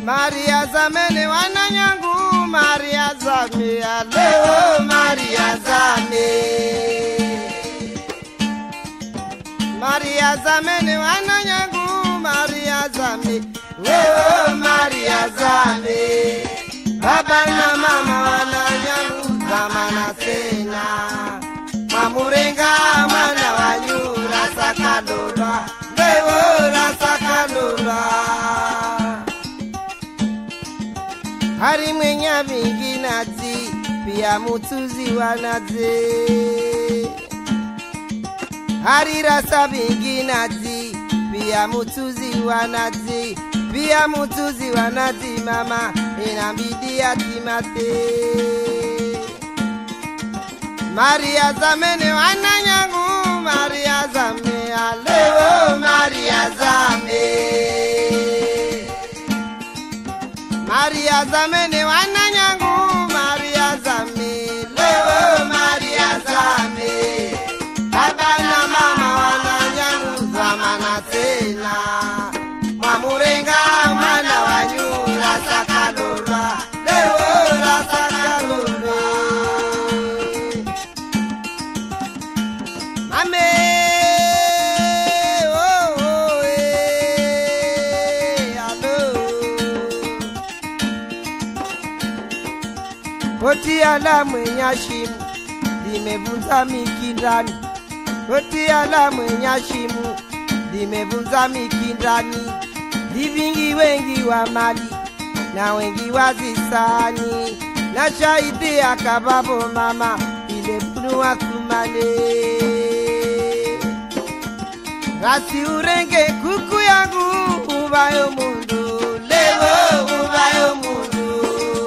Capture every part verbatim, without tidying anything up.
Maria Zamene wananyangu, Maria Zame leo, Maria Zame. Maria Zamene wananyangu, Maria Zame leo, Maria Zame. Baba na mama wananyangu, zamana sena. Mamurenga mwana wanyura sakalora, leo la sakalora. Hari mwenya vingi nazi, pia mutuzi wanazi. Hari rasa vingi nazi, pia mutuzi wanazi. Pia mutuzi wanazi mama, inabidi atimate. Maria Zamene wananyangu, Maria Zame leo, Maria Zame. Maria Zamene wananyangu, Maria Zame leo, Maria Zame. Baba na mama wananyangu, zamana tena. Mamurenga mwana wanyura sakalora, leo la sakalora. Ame oh oh eh alo. Koti ala mwenya shimu, limevunza mikindani. Koti ala mwenya shimu, limevunza mikindani. Livingi wengi wa mali, na wengi wa zisani. Na shahidi akababo mama, ile punua kumale. Rasi urenge kuku yangu, ubayo mundu, leo ubayo mundu.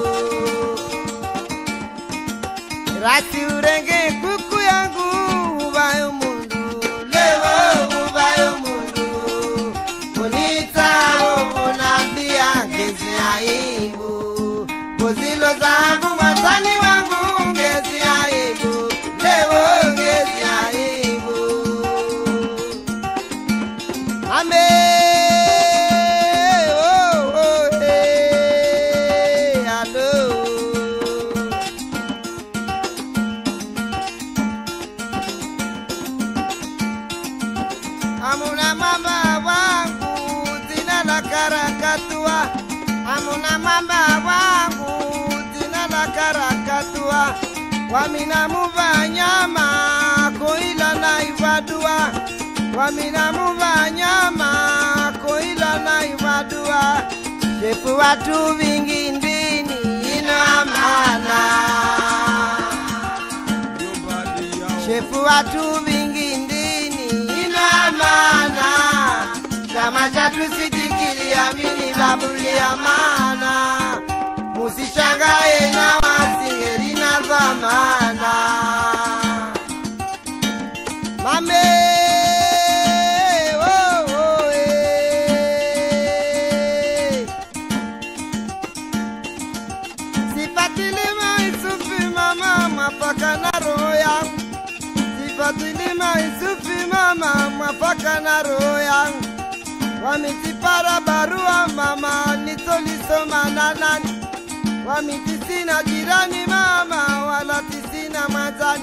Rasi urenge kuku yangu, ubayo mundu, leo ubayo mundu. Bonita unambia ngezi aibu, bozilo zangu matani wangu ngezi aibu, leo ngezi aibu. Ame oh oh hey alo. Amuna mama wangu zina la karakatua. Amuna mama wangu zina la karakatua. Wamina muva nyama koila na ivadua. Wamina muva nyama koila na ivadua. Shefu watu vingi ndini ina maana. Shefu watu vingi ndini ina maana. Chama chatu sitikili amini babuli ya maana. Musishangae na wasingeri na zamana. Mame oh oh eh. Sifatilima isufi mama mapaka na roho yangu. Sifatilima isufi mama mapaka na roho yangu. Wamitipara barua mama nitolisoma na nani. Wamitisina jirani mama wala tisina mazani.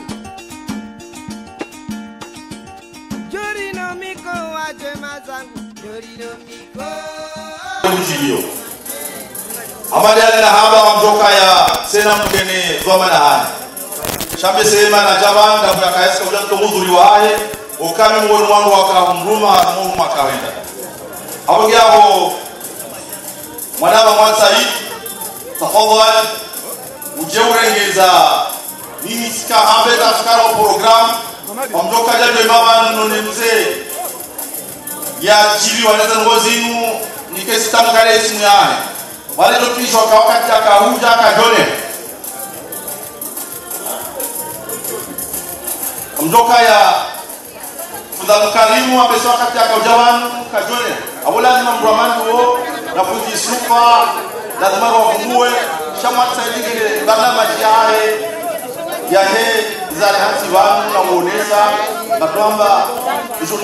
Jori no miko waje mazangu, jori no miko. Mjilio amali ala haba wamjoka ya sena mgeni zoma na hani shambe sema na jabanga kwa kaeska ujanto muzuri wae ukame mwonu wangu wakamruma mungu makawenda hapo yao mwanaba mwansaid tafadhali ujeurengeza mimi sika hambe tafkara program wamjoka jaje mama none mzee ya jili wanaza ngozinu nikesi tamkale simu yane wale ndopisho kwa wakati akahuja akajone mjoka ya kudhamkarimu abeso wakati akajawanu kajone abola lazima mbromani huo na kujisufa lazima wafungue shama tsaidike bana majiae ya he zale hati wangu na muonesa na kwamba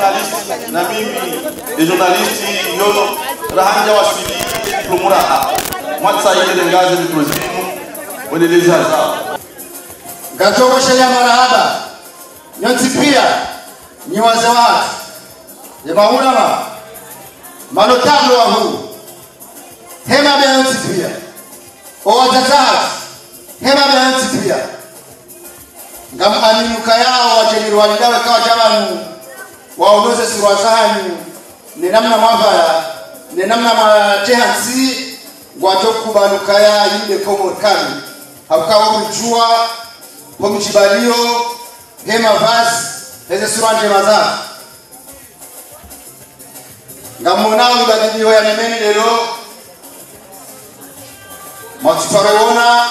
journalist na mimi journalist yono rahanja wasili diplomura mwatsa ile ngazi mtuzimu wendeleza zao Gatoko sheria marahaba nyonti pia ni wazee watu ya maulama manotablo wa huu hema bya nyonti pia o watatatu hema bya nyonti pia ngam aminuka yao wajeni walidawe kawa jamanu waonoze siwa zanyu ni namna mwavaya ni namna matehansi ngwatokubanuka ya yinde komo kami haukawa kujua pomchibalio hema vazi heze suranje maza ngamonao ibadilio ya nemeni lelo mwatupareona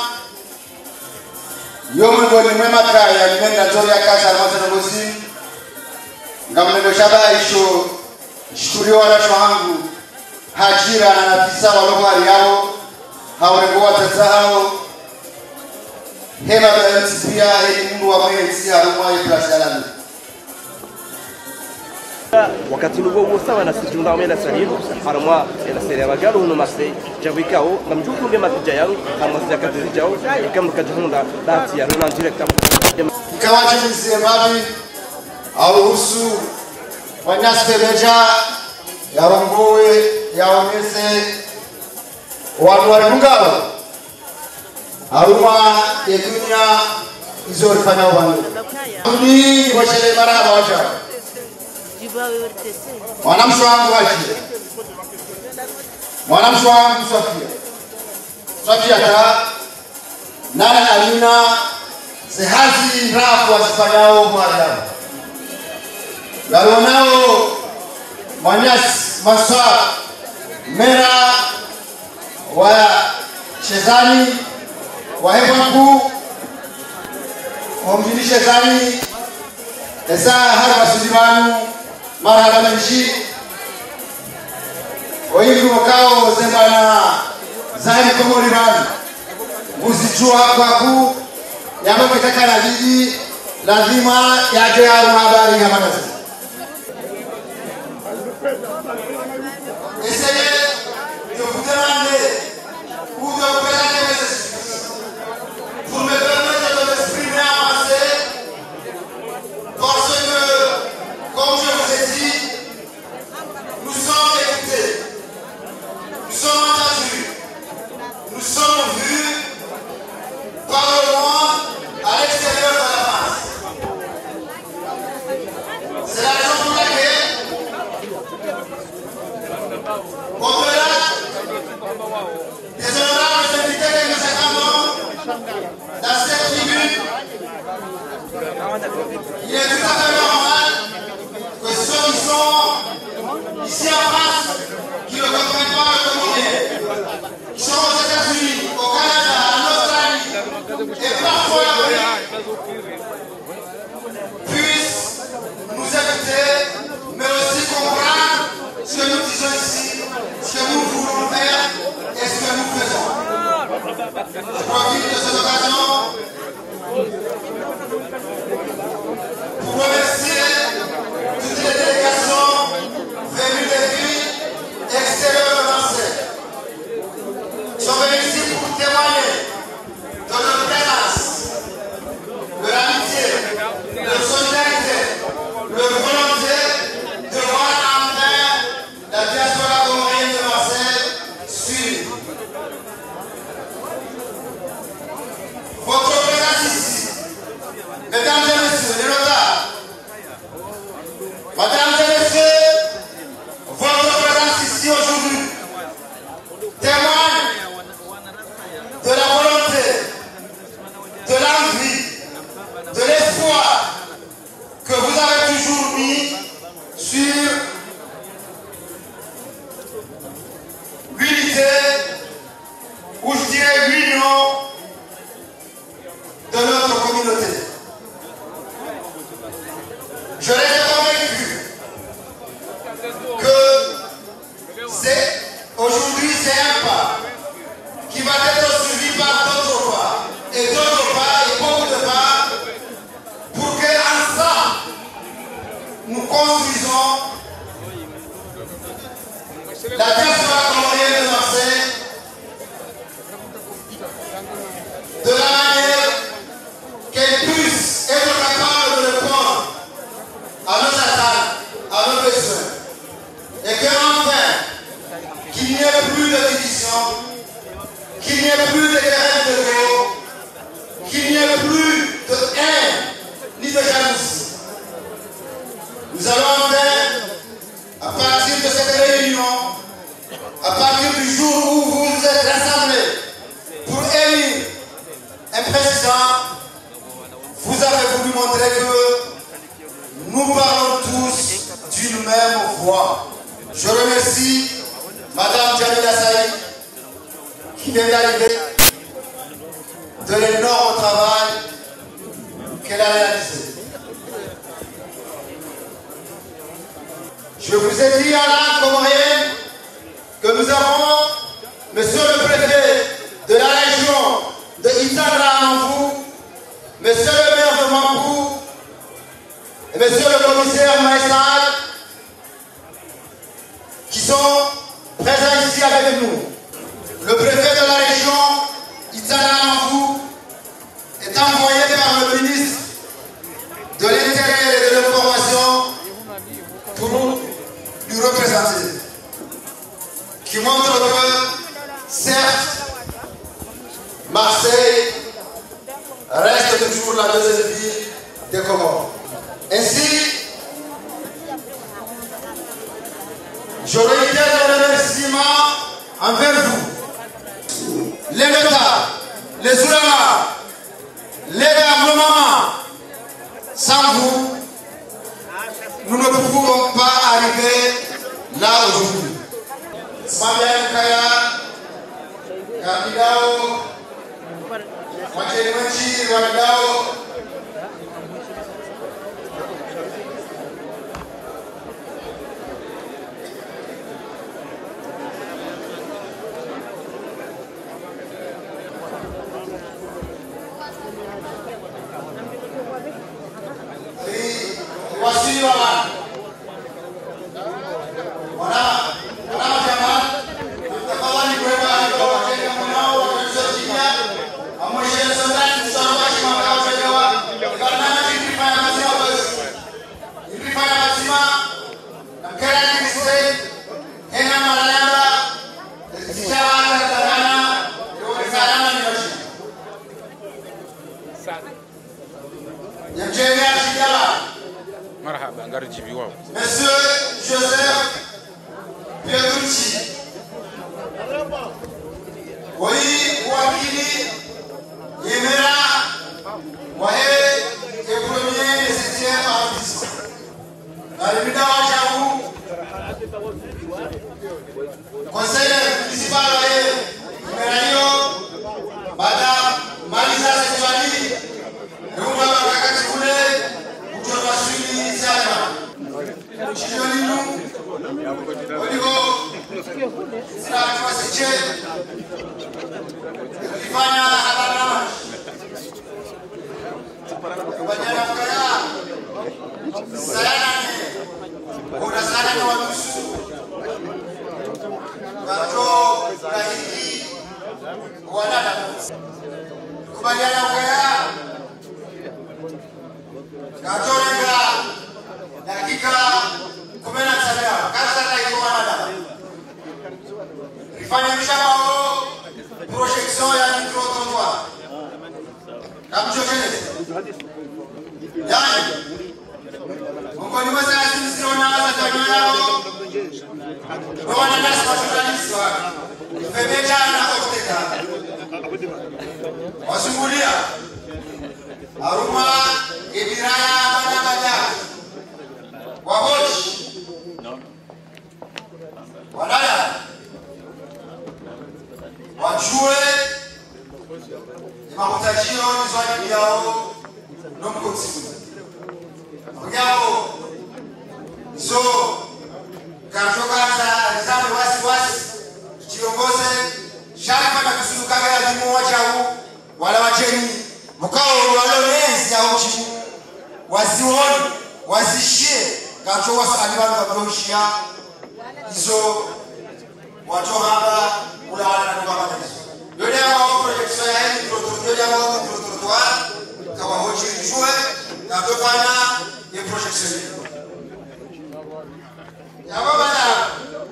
yomwe ngoni mwema kaya nimenda zori ya kasa almaza ngozi ngamnego shaba isho shiturio wana shohangu hajira na nafisa waloko hali yao hawarengo watatao hema bayansi pia heli mundu wa mwenzi harumwa yeplasi alami wakati nugo musa na sijunda wamela salimu harumwa ila sele bagalo no masai jabikao namjuku nge matija yao harumwa zakati jao ikam kajhunda dati ya rona direct kawaje mzemavi au husu wanyastebeja ya rongowe ya onese wanu warungalo haruma yedunya izori fanya ubangu ni washele maraba wacha mwanamsho wangu wachi mwanamsho wangu Sofia Sofia ta nana alina sehazi rafu wasifanyao mwadamu galonao manyasi maswa mera wa shezani wa hebaku omjini shezani eza harba sudimanu marhaba mshi oingi wakao zembana zani komoribani uzijua kwaku yambo kitaka na jiji lazima yaje haruma habari ya manasi essayez de vous demander ou de vous présenter mes excuses pour me permettre de m'exprimer en français parce que, comme je vous ai dit, nous sommes écoutés, nous sommes entendus, nous sommes vus par le monde à l'extérieur de la France. C'est la raison pour laquelle au-delà des honorables invités que nous attendons dans cette tribune, il est tout à fait normal que ceux qui sont ici en France, qui ne comprennent pas le monde, qui sont aux États-Unis, au Canada, en Australie, et parfois en Afrique, puissent nous écouter, mais aussi comprendre ce que nous disons ici, ce que nous voulons faire et ce que nous faisons. Je profite de cette occasion pour remercier toutes les délégations venues des villes extérieures de Marseille. Ils sont venus ici pour témoigner de leur présence, de l'amitié, de la solidarité, de la volonté de voir enfin la diaspora comorienne de Marseille suivre. Votre présence ici, mesdames et messieurs, les notables, mesdames et messieurs, votre présence ici aujourd'hui témoigne de la volonté, de l'envie, de l'espoir que vous avez toujours mis sur l'unité, ou je dirais l'union de notre communauté. Je les ai convaincus que c'est aujourd'hui c'est un pas qui va être suivi par d'autres pas et d'autres pas et beaucoup de pas pour que ensemble nous construisons la diaspora comorienne de Marseille partir de cette réunion, à partir du jour où vous vous êtes rassemblés pour élire un président, vous avez voulu montrer que nous parlons tous d'une même voix. Je remercie Madame Jamila Saïd qui vient d'arriver, de l'énorme travail qu'elle a réalisé. Je vous ai dit à l'âme comorienne que nous avons Monsieur le préfet de la région de Itandra Mambou, Monsieur le maire de Mambou et Monsieur le commissaire Maïsal qui sont présents ici avec nous. Le préfet de la région Itandra Mambou est envoyé par le ministre de l'Intérieur et de l'Information pour lui représenter, qui montre que, certes, Marseille reste toujours la deuxième ville des Comores. Ainsi, je réitère le remerciement envers vous, les États, les Oulamas, les gouvernements. Sans vous, nous ne pouvons pas arriver là aujourd'hui. Samian Kaya, Kamidao, Machelimchi, Wamidao, Wasi wala, wana, wana jamaa, tafadhali kwenda hapo wajenga mnao wanazotia, amwishie sondani sawashi makao chewa, kana nilifanya mazima basi, nilifanya mazima, na kila nisei, hena malaya, sijawa tarana, ndio salama nyoshi. Yamjengea sijawa. Marhaba, ngarijibi wao. Monsieur Joseph Pierucci. Oui, wakili Yemera Wahe et premier et septième artiste. Alimida Wajabu. Conseiller municipal Wahe Yemerayo Madame Marisa Sejwali. Rumba Bakakati Kule. Kutoka Swili Salma. Chidolinu. Oligo. Sina tuwasiche. Kifanya habarama. Kubanyana mkaya. Sayana ne. Kuna sana na wanusu. Kato rahiki. Wanada. Kubanyana mkaya. Katorenga dakika kumi na saba kaza na ikuana rifanya mshamo projection ya micro trottoir kamjojene yani ngoni wasa asisiona za kanyao wana nasi wajournalist wa febeja na osteka wasungulia aruma ibiraya bana baja wahoji wadada wajue mahutajio nizwani yao nomkoti ngao so kartokaza rizame wasi wasi kiongoze sharifa na kusulukaga ya dimu wajau wala wajeni mukao walonezi ya uchi wazioni wazishie kacho wasalibanu kabroshia izo wacho haba ula wala na nukama nizo yode ya wao projection ya hili yode ya wao trottoir kawa hoji jue na tofana ye projection ya baba na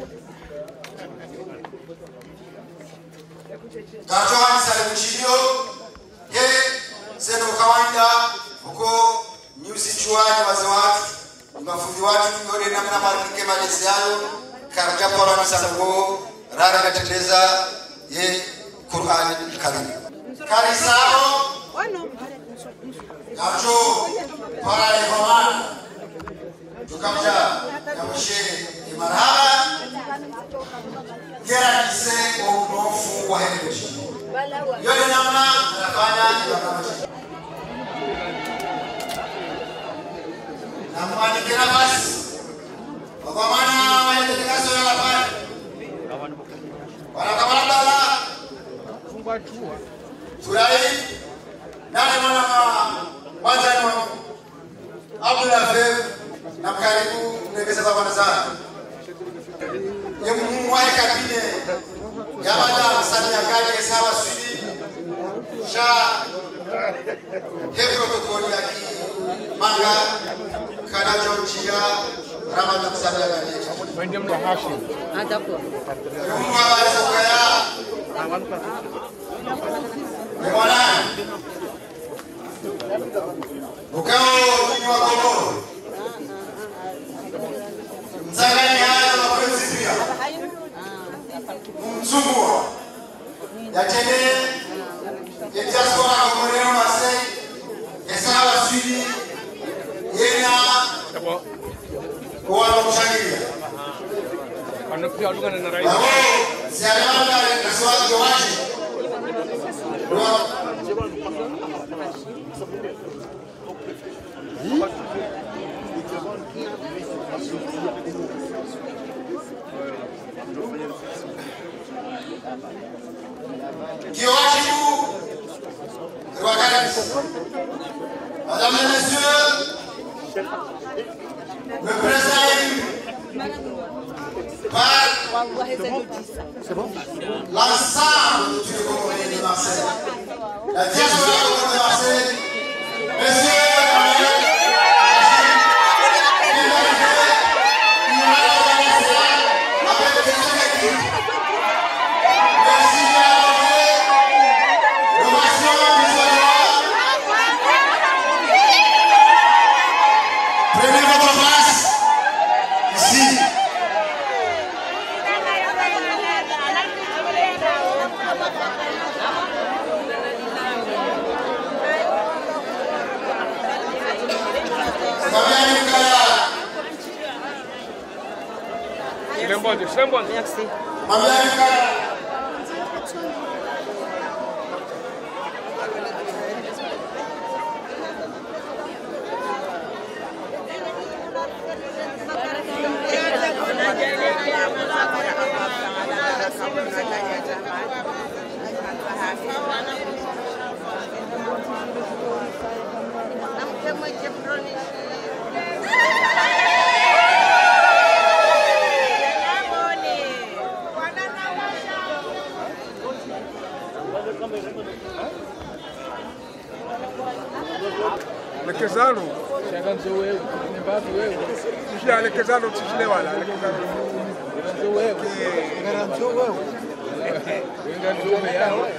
kacho hani sale mchilio ye seno kawaida huko nyusi chuani waze watu mafundi watu yode namna marike malezi yao karja Qur'an sango rara gatendeza ye Qur'an Karim karisao nacho para ihoma tukamja kamshe imaraba gera kise unofu wa heritage yote namna nafanya nafanya namani kira basi kwa maana maelekezo ya hapa wana kama dala turai nani mwana kwanza ni Abdullah Feb na karibu ndegeza baba sana yemu wae kabine ya bada sana kali sawa sudi sha hevro protokoli ya manga kana jonjia Ramadan sana ya Wende mwa Hashim. Ah, d'accord. Mungu awasaidie. Bwana. Ukao kwa Komoro. Mzangani haya mapenzi pia. Mzungu. Yatende diaspora ya Komoro Masai. Esawa sidi. Yena. Kwa mshangilia. Anakuja lugha na rais. Sialama na swali waji. Kiwajibu Madame et Messieurs, le président par l'ensemble du Communauté de Marseille, la diaspora de Marseille, Messieurs, Merci. Lekezalo, shaganzo wewe, ni baadhi wewe. Kisha lekezalo tishile wala, lekezalo. Ngaranzo wewe. Ngaranzo wewe. Ngaranzo wewe.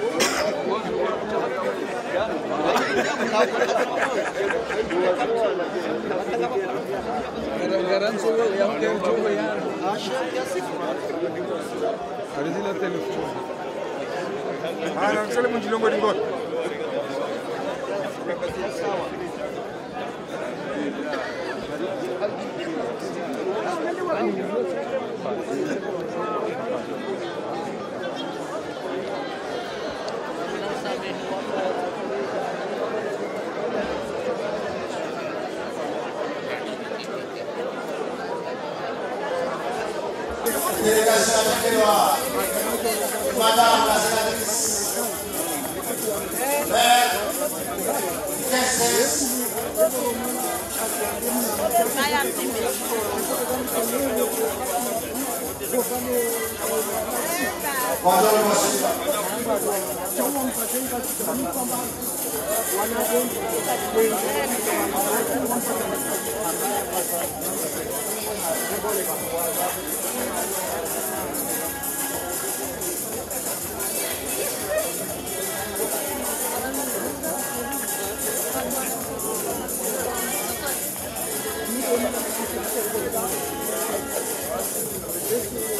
Ngaranzo wewe, ngaranzo wewe. Alizila telefoni. Ana msele mjilongo lingo. Delegación Pequeña, Madame la Sénatrice, Mère, Princesse, Bonjour, monsieur. Thank you.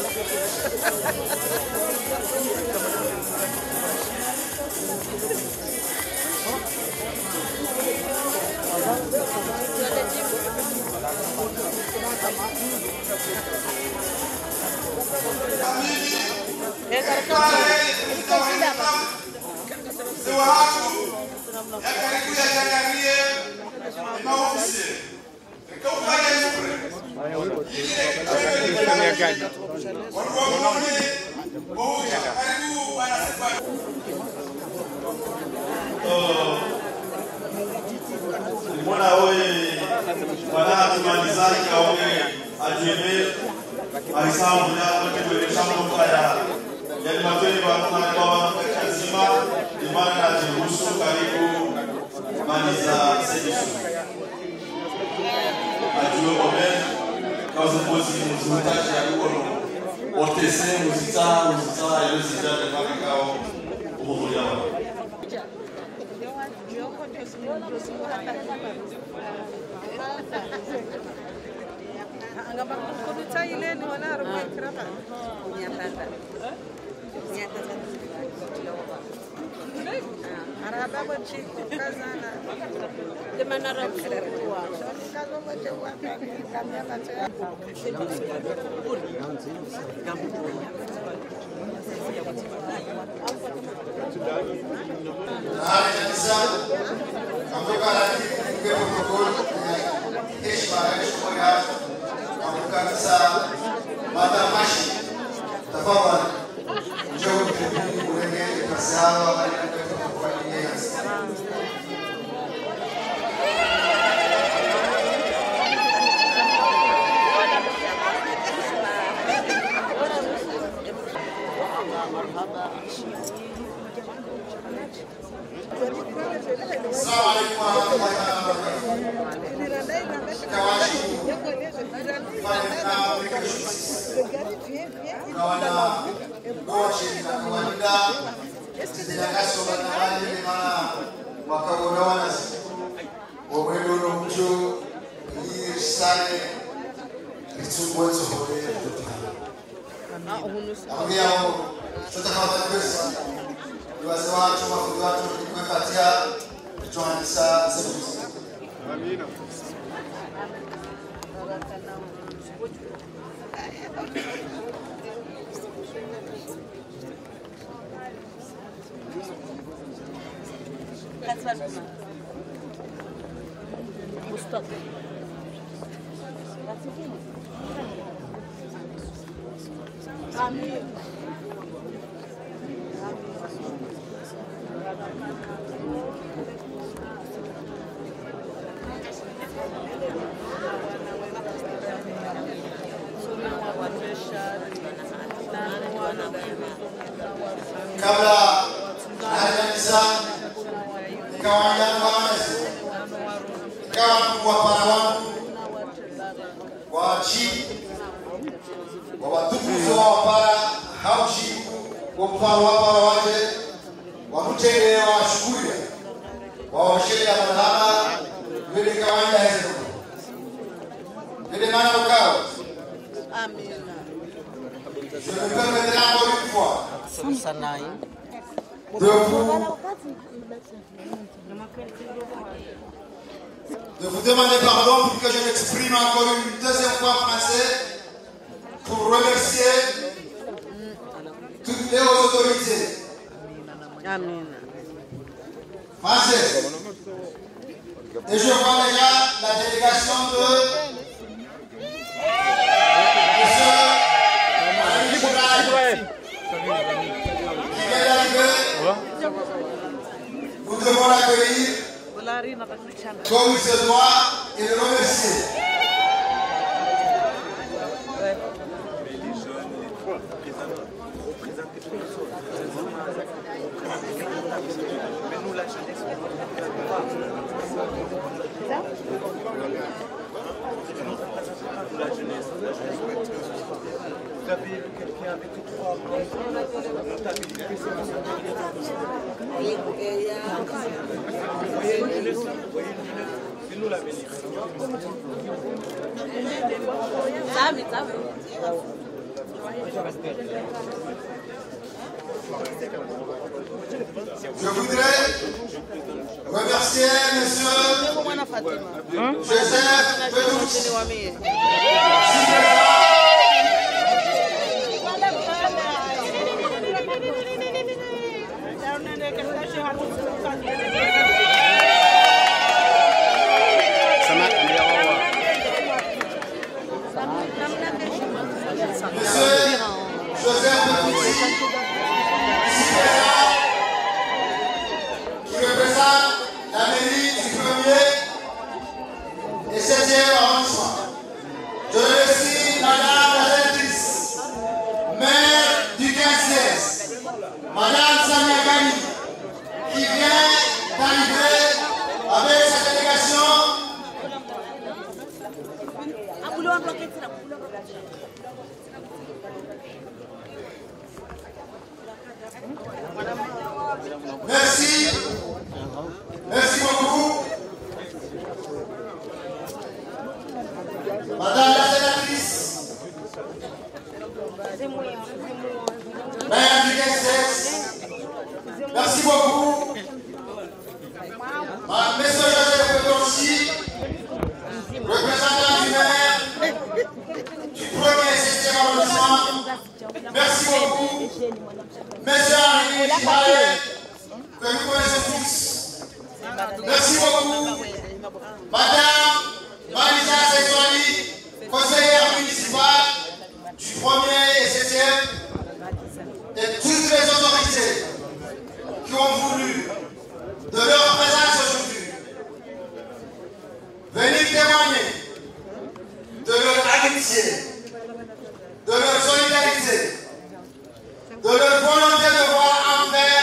Mbona wewe wanatumalizani kaone ajeme aisamu na kutueleza mambo ya yani matendo ya mwana kwa kazima imani na jiruhusu karibu maliza sedisu ajue kome causa pozi mzungukaji ya kukono otese muzita muzita ile zita kwa kao kuhudhuria Anggapan kudu Thailand wala rumah kerapa nyata nyata Araba benci kazana di mana Rasulullah kalau baca wakan kami baca hari kanisa kutoka katika protokol heshima heshima ya kanisa madamashi tafadhali njoo kuelekea kanisa hapa kwa Yesu. Assalamu alaikum warahmatullahi Amina. Amin. Kabla kanisa kawaida kwanza kama kwa para wangu wachi wa watukufu wa para hauchi kwa mfano wa para waje wamtende wa shukuri wa washeria madhara vile kawaida hizo vile maana ukao Amin. Je me permettrai encore une fois de vous, de vous demander pardon pour que je m'exprime encore une deuxième fois en français pour remercier toutes les autorités. Amin. Français. Et je vois déjà la délégation de nous devons l'accueillir comme il se doit et le remercier. Vous avez quelqu'un avec trois notabilité, c'est nous l'avenir. Je voudrais remercier monsieur Joseph Pedous. Monsieur Joseph Pedous, qui représente la mairie du premier et septième arrondissement. Je remercie Madame la directrice, maire du quinze seize, Madame Samia Gani, qui vient d'arriver avec sa délégation. Merci. Merci beaucoup. Madame la sénatrice, maire du quinze seize, merci beaucoup. Monsieur Joseph Pedouchi, représentant du maire du premier et septième arrondissement, merci beaucoup. Monsieur Henri Chimalet, que nous connaissons tous, merci beaucoup. Madame Marisa Sexuali, conseillère municipale du premier et septième, et toutes les autorités qui ont voulu de leur présence aujourd'hui venir témoigner de leur amitié, de leur solidarité, de leur volonté de voir enfin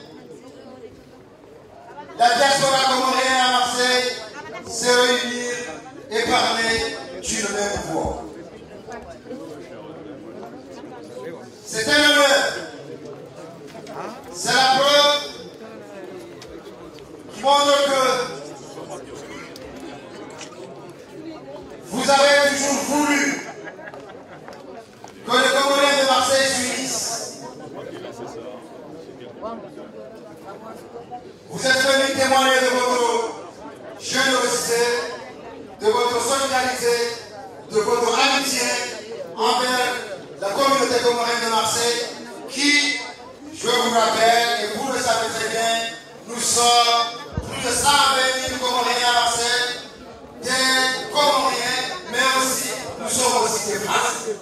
la diaspora comorienne à Marseille se réunir et parler d'une même voix. C'est un honneur. C'est la preuve qui montre que vous avez toujours voulu que les Comoriens de Marseille s'unissent. Vous êtes venus témoigner de votre générosité, de votre solidarité, de votre amitié envers la communauté comorienne de Marseille qui, je vous rappelle, et vous le savez très bien, nous sommes plus de cent vingt mille Comoriens à Marseille, des Comoriens, mais aussi, nous sommes aussi des Français.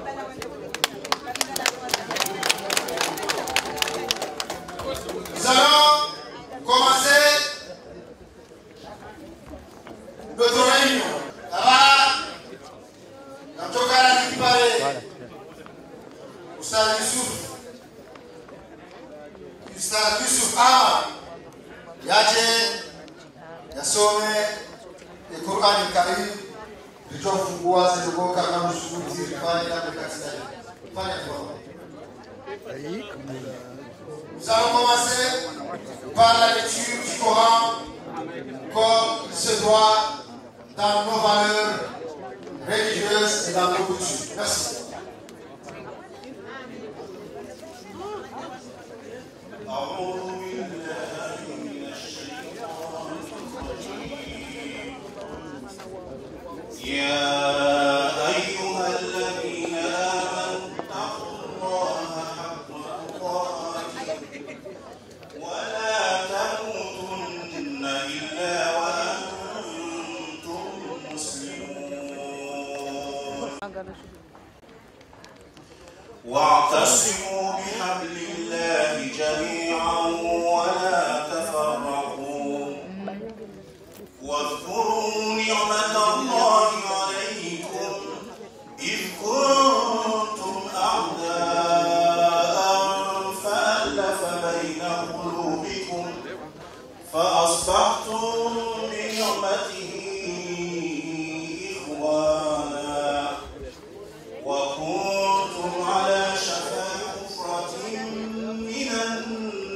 Nous allons commencer notre réunion. Là-bas, dans tout cas, qui paraît, Oustaz Youssouf, Oustaz Youssouf Ahmad, Yaje, Yasome, et Coran Karim, le John Fougoua, c'est le bon Karam Souti, le Fani, le Katsai. Fani, nous allons commencer par la lecture du Coran comme il se doit dans nos valeurs religieuses et dans nos coutumes. Merci. واعتصموا بحبل الله جميعا ولا تفرقوا واذكروا نعمة الله عليكم إذ كنتم أعداء فألف بين قلوبكم فأصبحتم بنعمته إخوانا وكنتم على شفا حفرة من النار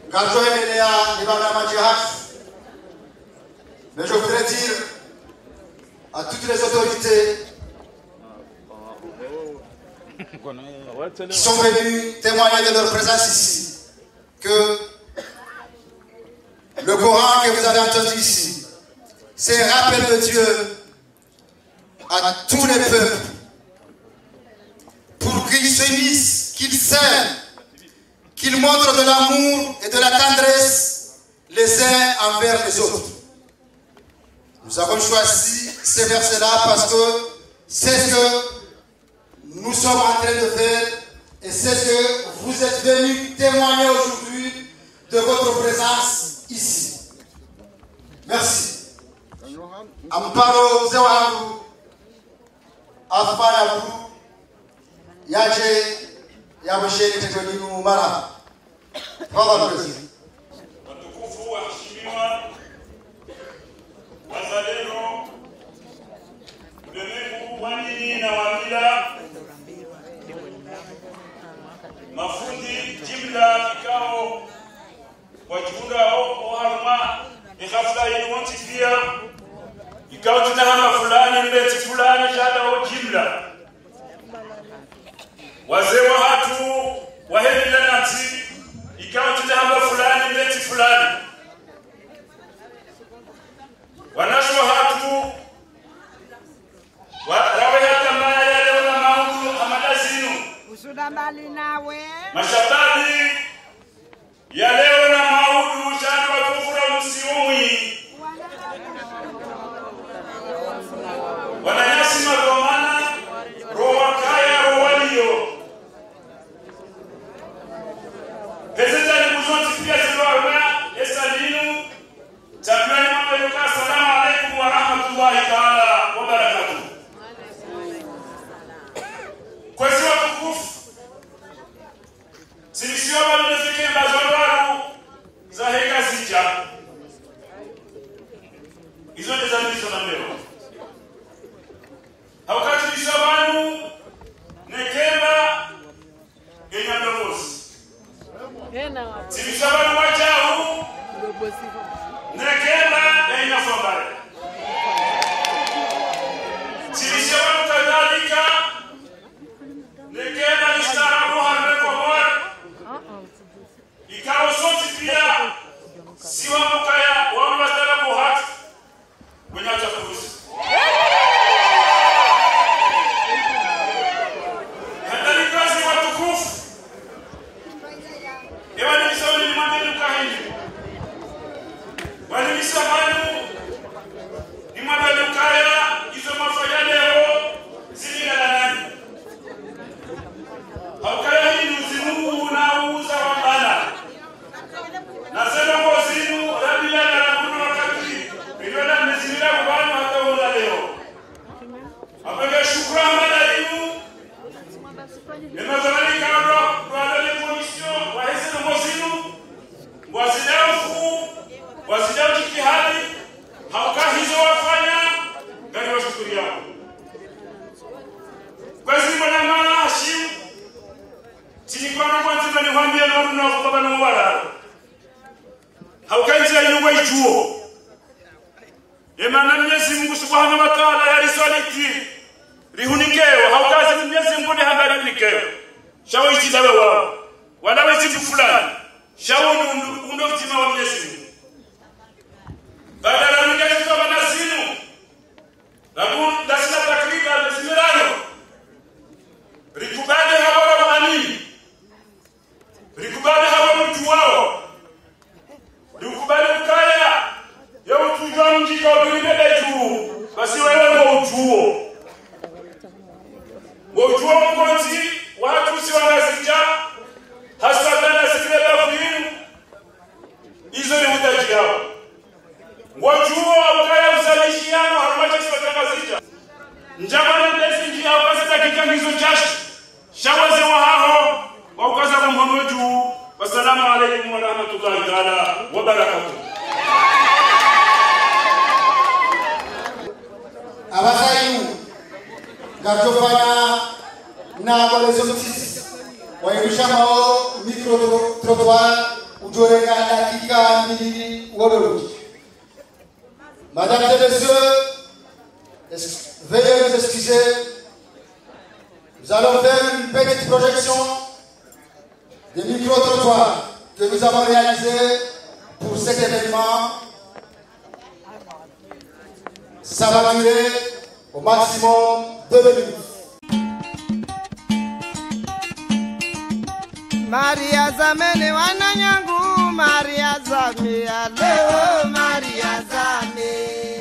Mais je voudrais dire à toutes les autorités qui sont venues témoigner de leur présence ici que le Coran que vous avez entendu ici, c'est un rappel de Dieu à tous les peuples pour qu'ils s'unissent, qu'ils s'aiment, qu'ils montrent de l'amour et de la tendresse les uns envers les autres. Nous avons choisi ces versets-là parce que c'est ce que nous sommes en train de faire et c'est ce que vous êtes venus témoigner aujourd'hui de votre présence ici. Merci. Amparo Zewangu, Afbana Bou, Yaje, Yabusheni Tekoninu Mara. Father, please. Watukufu waheshimiwa, wazalendo, ulimwengu wa dini na wa mila, mafundi jimla kikao wajunda o harma ni hafla hii wantifia ikao tunahama fulani mbeti fulani shada o jimla wazee wa hatu waheli nati ikao tunahama fulani mbeti fulani wanasho hatu warawe hata maya leo na maungu amadazinu usudambali nawe mashabani ya leo na maudu jana watufura msiumwi wananyasi magomana rowa kaya rowaliyo pezeta ni muzonti pia ziloarwa esalinu tabiwani mama yuka salamu alaikum wa rahmatullahi ta'ala wa barakatuh. Kwa ziwa tukufu Silisio balifike mbazwaru za heka sija. Hizo ni zamisho na mbeo. Hawakati bisabanu nekemba enya ndovosi. Silisabanu wajahu nekemba enya fambare. Silisabanu kadhalika nekemba istarabu harbe kwa mwari. Ikawa sote pia siwa mukaya wao wataka kuhati kwenye uchafuzi. Hadari kazi watukufu. Ewa ni misawani ni mandeli ukahini. Wani misawani ni mandeli ukaya izo mafaya leo zili na nani. Haukaya hii uzimu na uza wabana. Nasema kwa zinu rabia na rabuno wakati Milona mezimila kubanu hata ula leo Apega shukrani madalimu Nemazalani kabro Kuadali komisyon Wahese na mozinu Wazidaufu Wazidau jitihadi Hauka hizo wafanya Gani wa shukuri yako Kwa zinu manamana Hashim Tinikwana kwa nzima ni huambia na unu na wakabana mwara Haukainzi ya nyungwa ijuo Emana Mwenyezi Mungu Subhanahu wa Ta'ala ya risaliti Rihunikewa Haukazi Mwenyezi Mungu ni habari unikeo Shawo ichizawe wao Walawe chifu fulani Shawo undo utima wa Mwenyezi Mungu Badala Mwenyezi Mungu wanasinu Rabu dasina takriba Mwezimirano Rikubade hawa wa amini Rikubade hawa mtu wao Dukubali ukaya ya utujua mjika ubilibebe juu basi wewe wa ujuo wa ujuo mkonzi watu si wanazija hasa dana sikileba kuhinu hizo ni utaji yao wajuo ukaya uzalishiano harumacha siwatangazija njabana ndesi njia wakasita kikangizo chashi shawaze wa hao waukaza kwa mhono juu. Wassalamu alaikum wa rahmatullahi ta'ala wa barakatuh. Abasayu Garjofana na wale zotis wairusha mao micro trottoir ujoreka dakika mbili wodoro. Madame et messieurs, veuillez nous excuser. Nous allons faire une petite projection des micro-trottoirs que nous avons réalisés pour cet événement. Ça va durer au maximum deux minutes. Maria Zamene wananyangu, Maria Zame, allo, Maria Zame.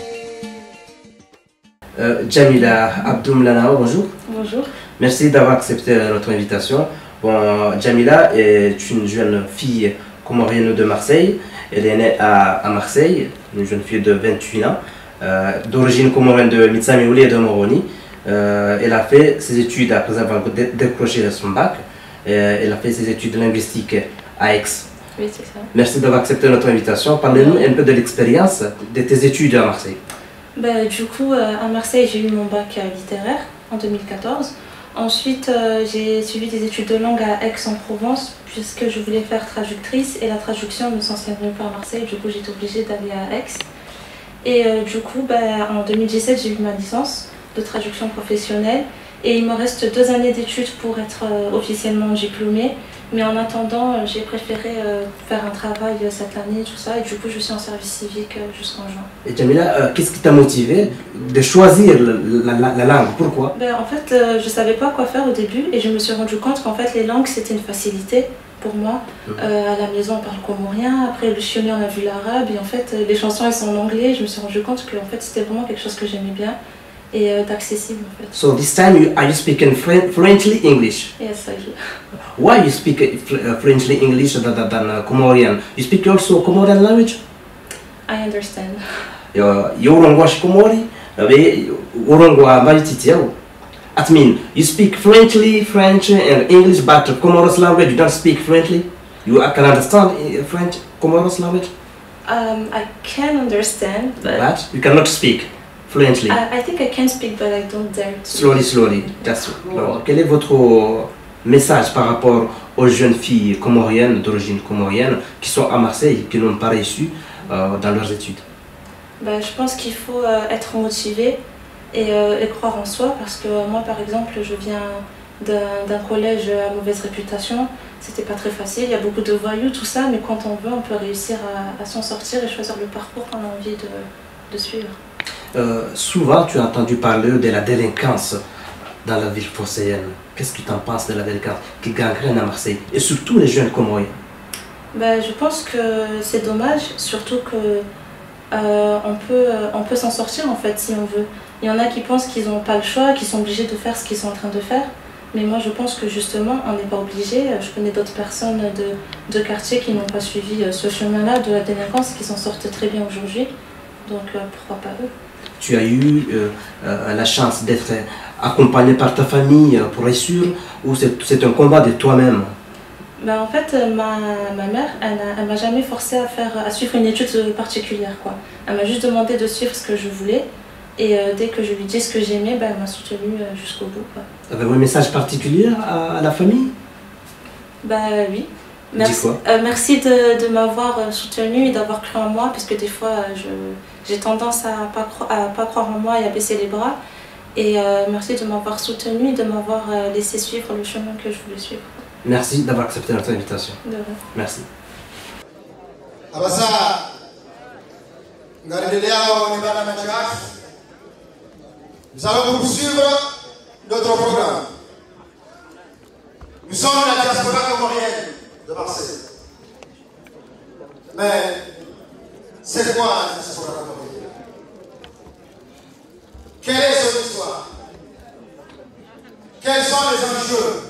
Euh, Jamila Abdoumlanao, bonjour. Bonjour. Merci d'avoir accepté notre invitation. Bon, Jamila est une jeune fille comorienne de Marseille. Elle est née à, à Marseille, une jeune fille de vingt-huit ans, euh, d'origine comorienne de Mitsamiouli et de Moroni. Euh, elle a fait ses études après avoir dé décroché son bac. Euh, elle a fait ses études linguistiques à Aix. Oui, c'est ça. Merci d'avoir accepté notre invitation. Parlez-nous un peu de l'expérience de tes études à Marseille. Ben, du coup, euh, à Marseille, j'ai eu mon bac euh, littéraire en deux mille quatorze. Ensuite, euh, j'ai suivi des études de langue à Aix-en-Provence, puisque je voulais faire traductrice et la traduction ne s'enseigne pas à Marseille. Du coup, j'étais obligée d'aller à Aix. Et euh, du coup, ben, en deux mille dix-sept, j'ai eu ma licence de traduction professionnelle. Et il me reste deux années d'études pour être euh, officiellement diplômée. Mais en attendant, euh, j'ai préféré euh, faire un travail euh, cette année, tout ça. Et du coup, je suis en service civique euh, jusqu'en juin. Et Jamila, euh, qu'est-ce qui t'a motivé de choisir la, la, la langue? Pourquoi? Ben, en fait, euh, je ne savais pas quoi faire au début. Et je me suis rendu compte qu'en fait, les langues, c'était une facilité pour moi. Mmh. Euh, à la maison, on parle comorien. Après, le chionné, on a vu l'arabe. Et en fait, les chansons, elles sont en anglais. Je me suis rendu compte que en fait, c'était vraiment quelque chose que j'aimais bien. Et euh, d'accessible en fait. So this time you, are you speaking fluently English? Yes, I do. Why you speak uh, fluently English rather than uh, Comorian? You speak also Comorian language? I understand. Yorongwash Comori, Yorongwa Vaititiao. That means you speak fluently French and English, but Comoros language you don't speak fluently. You can understand French Comoros language? Um, I can understand, but, but you cannot speak fluently. I, I think I can speak, but I don't dare to. Slowly, slowly. That's no. Quel est votre message par rapport aux jeunes filles comoriennes, d'origine comorienne, qui sont à Marseille, qui n'ont pas réussi euh, dans leurs études? Ben, je pense qu'il faut euh, être motivé et, euh, et croire en soi, parce que euh, moi, par exemple, je viens d'un collège à mauvaise réputation. C'était pas très facile, il y a beaucoup de voyous, tout ça, mais quand on veut, on peut réussir à, à s'en sortir et choisir le parcours qu'on a envie de, de suivre. Euh, souvent, tu as entendu parler de la délinquance dans la ville phocéenne. Qu'est-ce que tu en penses de la délinquance qui gangrène à Marseille, et surtout les jeunes comoriens? Ben, je pense que c'est dommage, surtout que euh, on peut, on peut s'en sortir en fait si on veut. Il y en a qui pensent qu'ils n'ont pas le choix, qu'ils sont obligés de faire ce qu'ils sont en train de faire. Mais moi je pense que justement on n'est pas obligé. Je connais d'autres personnes de, de quartier qui n'ont pas suivi ce chemin-là de la délinquance, qui s'en sortent très bien aujourd'hui. Donc euh, pourquoi pas eux? Tu as eu euh, euh, la chance d'être accompagné par ta famille pour réussir, ou c'est un combat de toi-même? Ben, en fait, ma, ma mère, elle ne m'a jamais forcé à, faire, à suivre une étude particulière, quoi. Elle m'a juste demandé de suivre ce que je voulais. Et euh, dès que je lui dis ce que j'aimais, ben, elle m'a soutenue euh, jusqu'au bout. Avez-vous un message particulier à, à la famille? Ben oui. Merci, quoi euh, merci de, de m'avoir soutenue et d'avoir cru en moi, parce que des fois, j'ai tendance à ne pas, pas croire en moi et à baisser les bras. Et euh, merci de m'avoir soutenue et de m'avoir euh, laissé suivre le chemin que je voulais suivre. Merci d'avoir accepté notre invitation. De rien. Merci. Abasa, nous allons poursuivre notre programme. Nous sommes la diaspora comorienne de Marseille. Mais c'est quoi la diaspora comorienne? Quelle est son histoire? Quels sont les enjeux?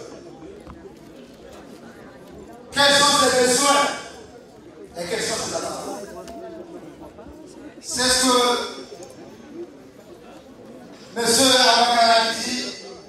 Quels sont ses besoins? Et quels sont ses attentes? C'est ce que M. Abakaradi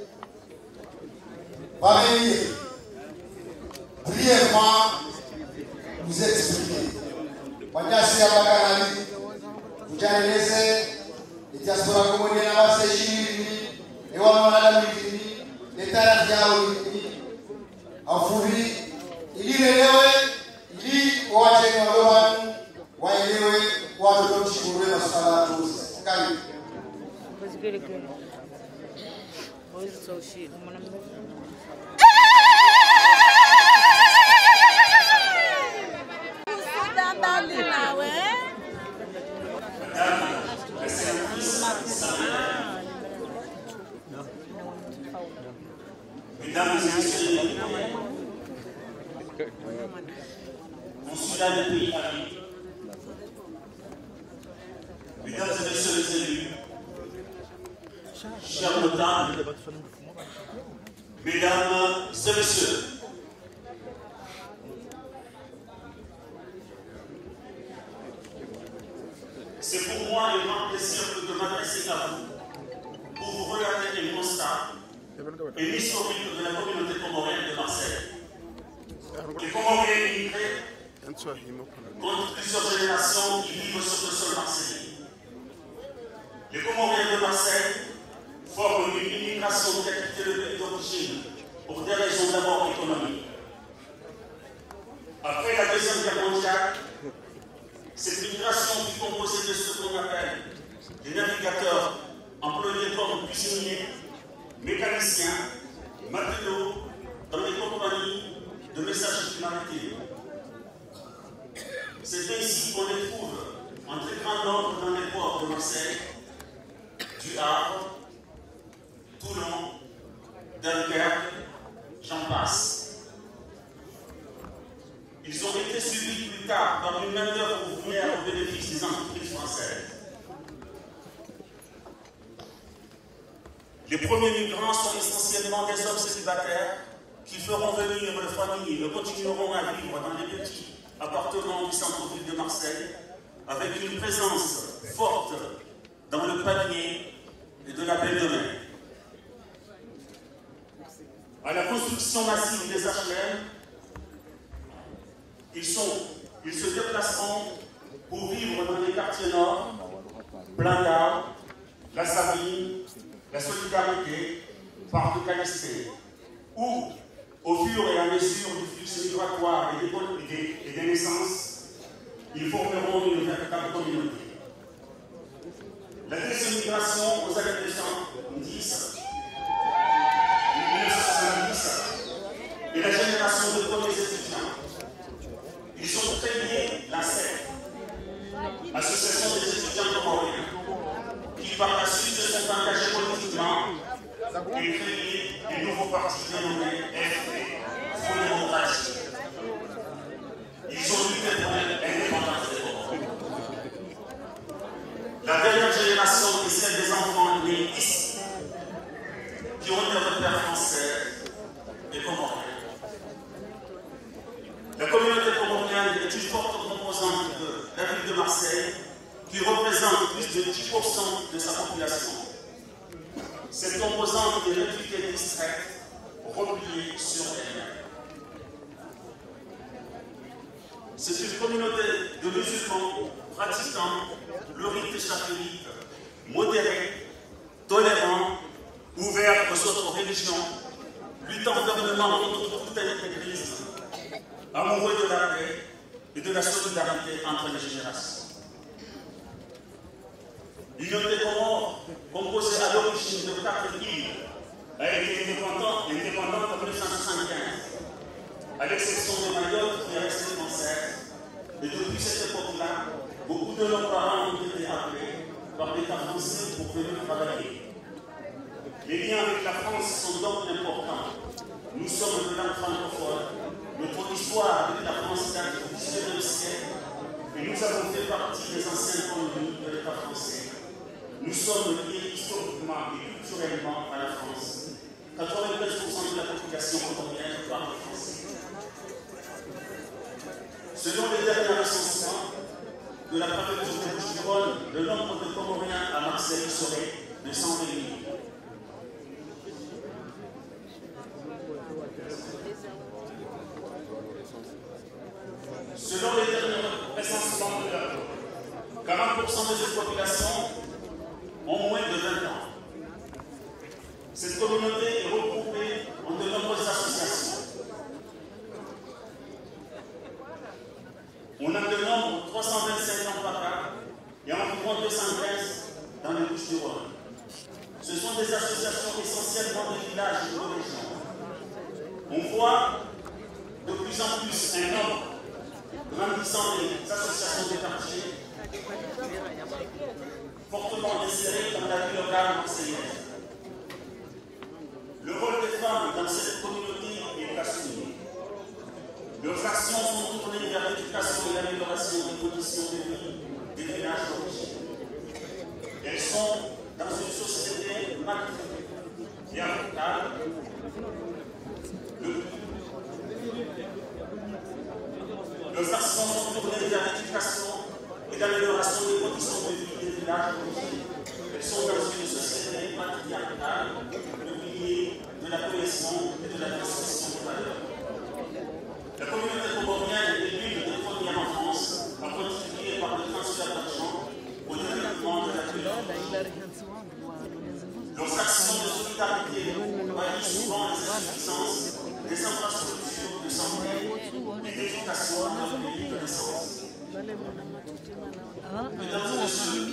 va venir brièvement nous expliquer. Wanyasi Abakaradi, vous allez laisser les diasporas comoriennes à Marseille, et on va la Mutini, les Taradia, en Fouri, il y a les wacheni wadogo wanu waelewe watoto mshukuru masuala ya tuzi. Karibu. Mesdames et messieurs, consulat du pays Paris, mesdames et messieurs les élus, chers notables, mesdames et messieurs, c'est pour moi un grand plaisir de m'adresser à vous pour vous relater les constats et l'historique de la communauté comorienne de Marseille. Les Comoriens immigrés comptent plusieurs générations qui vivent sur le sol marseillais. Les Comoriens de Marseille forment une immigration qui a quitté le pays d'origine pour des raisons d'abord économiques. Après la Deuxième Guerre mondiale, cette immigration fut composée de ce qu'on appelle des navigateurs employés comme cuisiniers, mécaniciens, matelots, dans les compagnies de messagerie maritime. C'est ainsi qu'on les trouve en très grand nombre dans les ports de Marseille, du Havre, Toulon, Dunkerque, j'en passe. Ils ont été suivis plus tard par une main-d'œuvre ouvrière au bénéfice des entreprises françaises. Les premiers migrants sont essentiellement des hommes célibataires qui feront venir les familles et continueront à vivre dans les petits appartements du centre-ville de Marseille avec une présence forte dans le panier et de la belle de mer. À la construction massive des H L M, ils, sont, ils se déplaceront pour vivre dans les quartiers nord, Blandard, La Sabine, La Solidarité, Parc de Calesté, où, au fur et à mesure du flux migratoire et des, des, et des naissances, ils formeront une véritable communauté. La deuxième migration aux années deux cent dix, mille neuf cent soixante-dix, et la génération de premiers étudiants. Ils ont créé la C E P, Association des étudiants comoriens, qui par la suite se sont engagés politiquement et créé des nouveaux partis dénommés F P, Front démocratique. Ils ont lutté pour l'indépendance des Comores. La dernière génération est celle des enfants nés ici, qui ont des repères français et comoriens. La communauté comorienne est une forte composante de la ville de Marseille qui représente plus de dix pour cent de sa population. Cette composante est réputée distraite, repliée sur elle-même. C'est une communauté de musulmans pratiquants, le rite chapélique, modérés, tolérants, ouverts aux autres religions, luttant fermement contre toute intégrisme, amoureux de la paix et de la solidarité entre les générations. L'Union des Comores, composée à l'origine de quatre îles, a été indépendante, indépendante en mille neuf cent soixante-quinze, à l'exception de Mayotte qui est restée française. Et depuis cette époque-là, beaucoup de nos parents ont été appelés par l'État français pour venir travailler. Les liens avec la France sont donc importants. Nous sommes de langue francophone. Notre histoire avec la France date du dix-neuvième siècle et nous avons fait partie des anciennes colonies de l'État français. Nous sommes liés historiquement et culturellement à la France. quatre-vingt-quinze pour cent de la population comorienne parle français. Selon les derniers recensements de la préfecture de Bouches-du-Rhône, le nombre de Comoriens à Marseille serait de cent vingt mille. Selon les derniers recensements de la quarante pour cent de cette population ont moins de vingt ans. Cette communauté est regroupée en de nombreuses associations. trois cent vingt-cinq en Paca et environ deux cent quinze dans les Bouches-du-Rhône. Ce sont des associations essentiellement de villages et de régions. On voit de plus en plus un nombre grandissant des associations des quartiers fortement insérées dans la vie locale marseillaise. Le rôle des femmes dans cette communauté est à souligner. Leurs actions sont tournées vers l'éducation et l'amélioration des conditions de vie des villages d'origine. Elles sont dans une société magnifique et amicale. Leurs actions sont tournées vers l'éducation et l'amélioration des conditions de vie des villages d'origine. Elles sont dans une société matriarcale, le pilier de la cohésion et de la transmission des valeurs. La communauté comorienne est l'une des premières en France à contribuer par le transfert d'argent au développement de la communauté. Leurs actions de solidarité voient souvent les insuffisances des infrastructures de santé et d'éducation dans le pays de naissance. Mesdames et messieurs,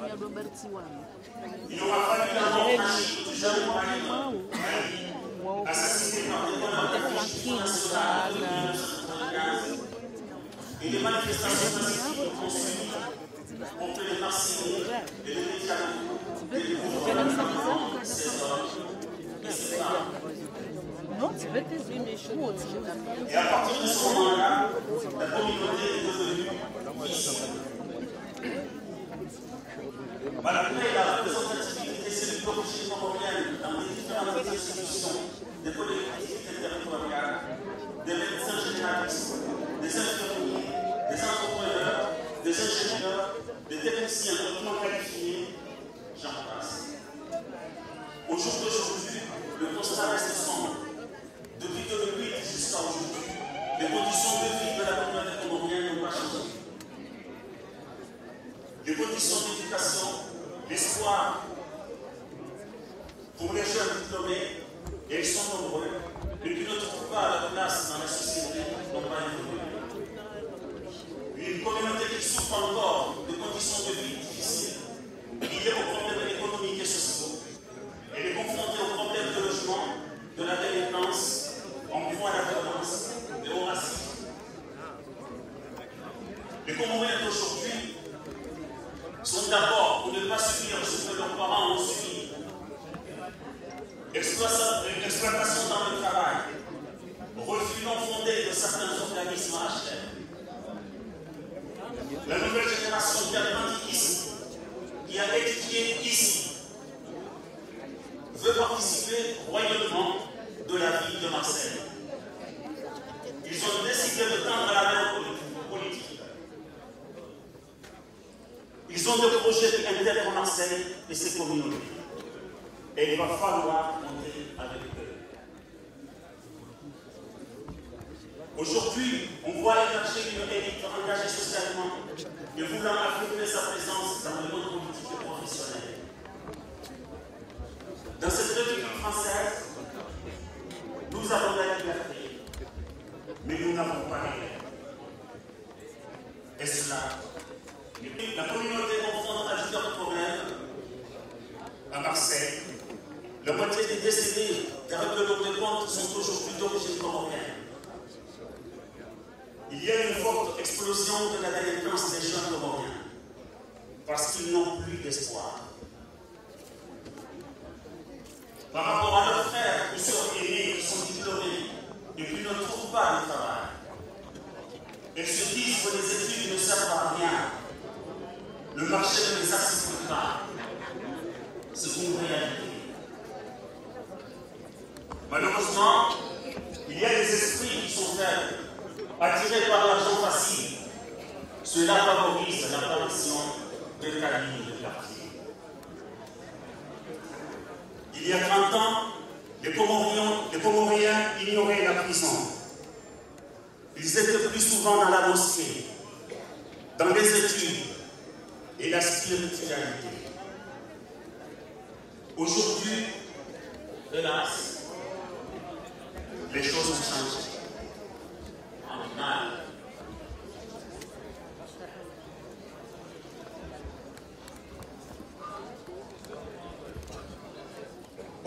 il aura fallu d'abord franchir du jeune Mali, assassiné par des bombes de nationales en mille neuf cent quatre-vingt-quinze, et les manifestations pacifiques ont suivi auprès des Marseillais et des médias et des gouvernements, ces hommes et ces femmes. Et à partir de ce moment-là, la communauté est devenue ici. Malgré la représentativité des cellules d'origine comorienne dans les différentes institutions des collectivités territoriales, des médecins généralistes, des infirmiers, des entrepreneurs, des ingénieurs, des techniciens hautement qualifiés, j'en passe. Au jour d'aujourd'hui, le constat reste sombre. Depuis deux mille huit jusqu'à aujourd'hui, les conditions de vie de la communauté comorienne n'ont pas changé. Les conditions d'éducation, l'espoir pour les jeunes diplômés, et ils sont nombreux, mais qui ne trouvent pas leur place dans la société, n'ont pas évolué. Une communauté qui souffre encore de conditions de vie difficiles, liées aux problèmes économiques et sociaux. Elle est confrontée aux problèmes de logement, de la délinquance, en proie à la violence et au racisme. Les Comoriens d'aujourd'hui sont d'abord pour ne pas subir ce que leurs parents ont subi. Exploitation dans le travail, refus non fondé de certains organismes H R. La nouvelle génération qui a grandi ici, qui a étudié ici, veut participer royalement de la vie de Marseille. Ils ont décidé de tendre la main politique. Ils ont des projets qui intègrent Marseille et ses communautés. Et il va falloir monter avec eux. Aujourd'hui, on voit émerger une élite engagée socialement et voulant affirmer sa présence dans le monde politique et professionnel. Dans cette République française, nous avons la liberté, mais nous n'avons pas les règles. Et cela, la communauté confronte à plusieurs problèmes. À Marseille, la moitié des décédés des règlements de compte sont aujourd'hui d'origine comorienne. Il y a une forte explosion de la délinquance des jeunes comoriens, parce qu'ils n'ont plus d'espoir. Par rapport à leurs frères ou sœurs aînés qui sont diplômés et qui ne trouvent pas de travail, ils se disent que les études ne servent à rien. Le marché ne les accepte pas. C'est une réalité. Malheureusement, il y a des esprits qui sont faibles, attirés par l'argent facile. Cela favorise l'apparition de cabines de quartier. Il y a trente ans, les Comoriens, les Comoriens ignoraient la prison. Ils étaient plus souvent dans la mosquée, dans les études et la spiritualité. Aujourd'hui, hélas, les choses ont changé. En mal.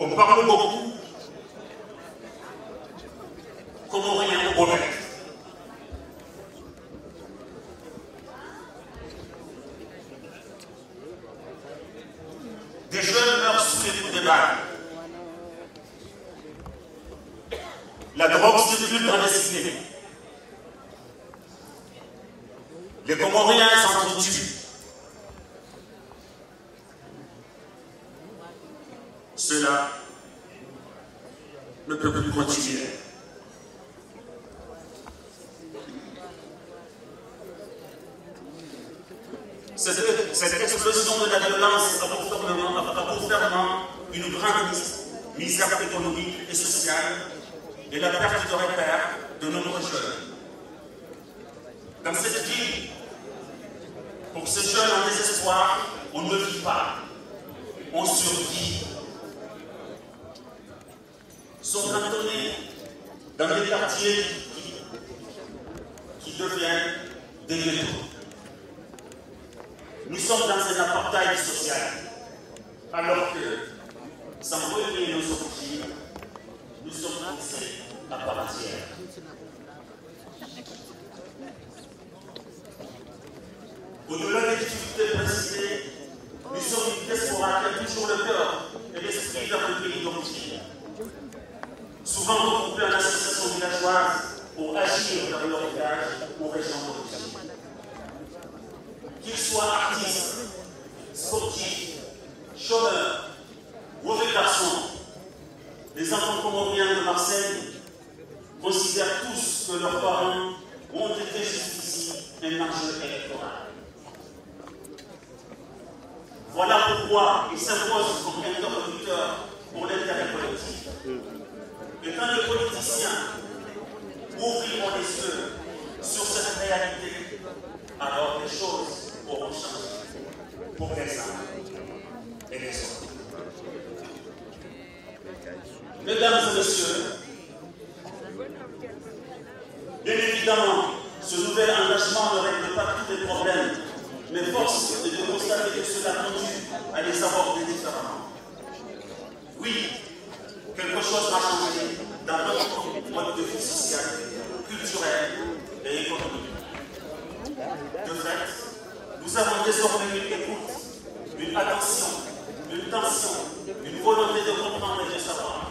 On parle beaucoup, Comoriens honnêtes. Des jeunes meurent sous les coups des balles. La drogue circule dans les cités. Les Comoriens s'entretuent. Cela ne peut plus continuer. Cette, cette explosion de la violence a pour ferment une grande misère économique et sociale et la perte de repères de nombreux jeunes. Dans cette ville, pour ces jeunes en désespoir, on ne vit pas, on survit. Sont cantonnés dans des quartiers qui, qui deviennent des ghettos. Nous sommes dans un apartheid social, alors que, sans renier nos origines, nous sommes français à part entière. Au-delà des difficultés précitées, nous sommes une diaspora qui a toujours le cœur et l'esprit dans le pays d'origine. Souvent regroupés en association villageoise pour agir dans leur village ou région d'origine. Qu'ils soient artistes, sportifs, chômeurs, mauvais garçons, les enfants comoriens de Marseille considèrent tous que leurs parents ont été jusqu'ici un enjeu électoral. Voilà pourquoi ils s'imposent comme interlocuteurs pour l'intérêt collectif. Et quand les politiciens ouvriront les yeux sur cette réalité, alors les choses auront changé pour les uns et les autres. Mesdames et messieurs, bien évidemment, ce nouvel engagement ne règle pas tous les problèmes, mais force est de constater que cela conduit à les aborder différemment. Oui, quelque chose va changer dans notre mode de vie social, culturel et économique. De fait, nous avons désormais une écoute, une attention, une tension, une volonté de comprendre et de savoir.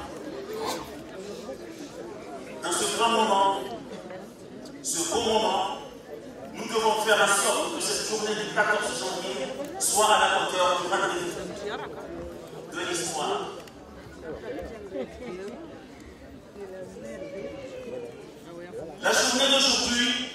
Dans ce grand moment, ce beau moment, nous devons faire en sorte que cette journée du quatorze janvier soit à la hauteur du rendez-vous de l'histoire. La journée d'aujourd'hui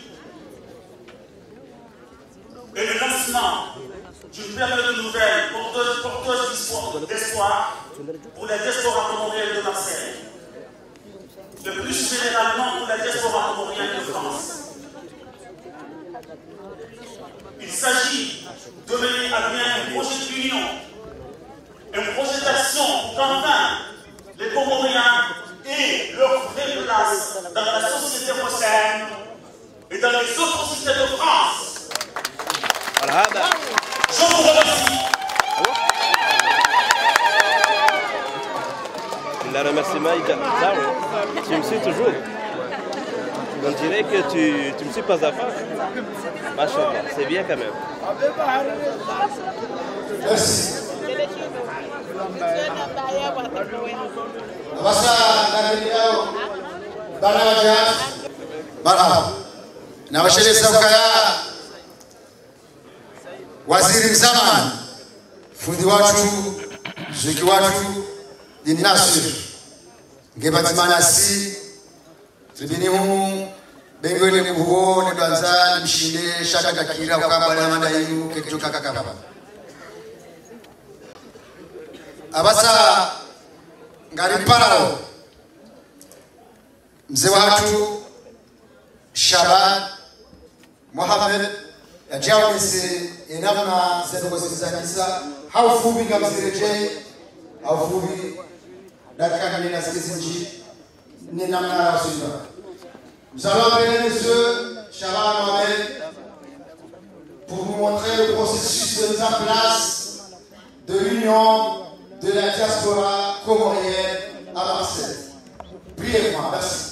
est le lancement d'une période nouvelle porteuse, porteuse d'espoir pour la diaspora comorienne de Marseille, et plus généralement pour la diaspora comorienne de France. Il s'agit de mener à bien un projet d'union, un projet d'action pour qu'enfin les Comoriens aient leur vraie place dans la société phocéenne et dans les autres sociétés de France. Je vous remercie. Le remerciement, tu me suis toujours. On dirait que tu, tu me suis pas à faire. Machallah, c'est bien quand même. Merci. Abasa Nabilao Banawaja Marhaba. Na washele Saukaya Waziri Mzamani fundi watu zwiki watu dinasir ngebatimana si tribini humu bengwele kubo ne danza mshinde shaka kakira ukamba na mandainu kejoka kakaba abasa ngari parao mzee watu Shaban Mohamed yajawese enamna zedogozizanisa haufubi kamzireje haufubi dakika nina sikizinji ni namna rasula. Nous allons appeler monsieur Shaban Mohamed pour vous montrer le processus de mise en place de l'union de de la diaspora comorienne à Marseille. Brièvement, merci.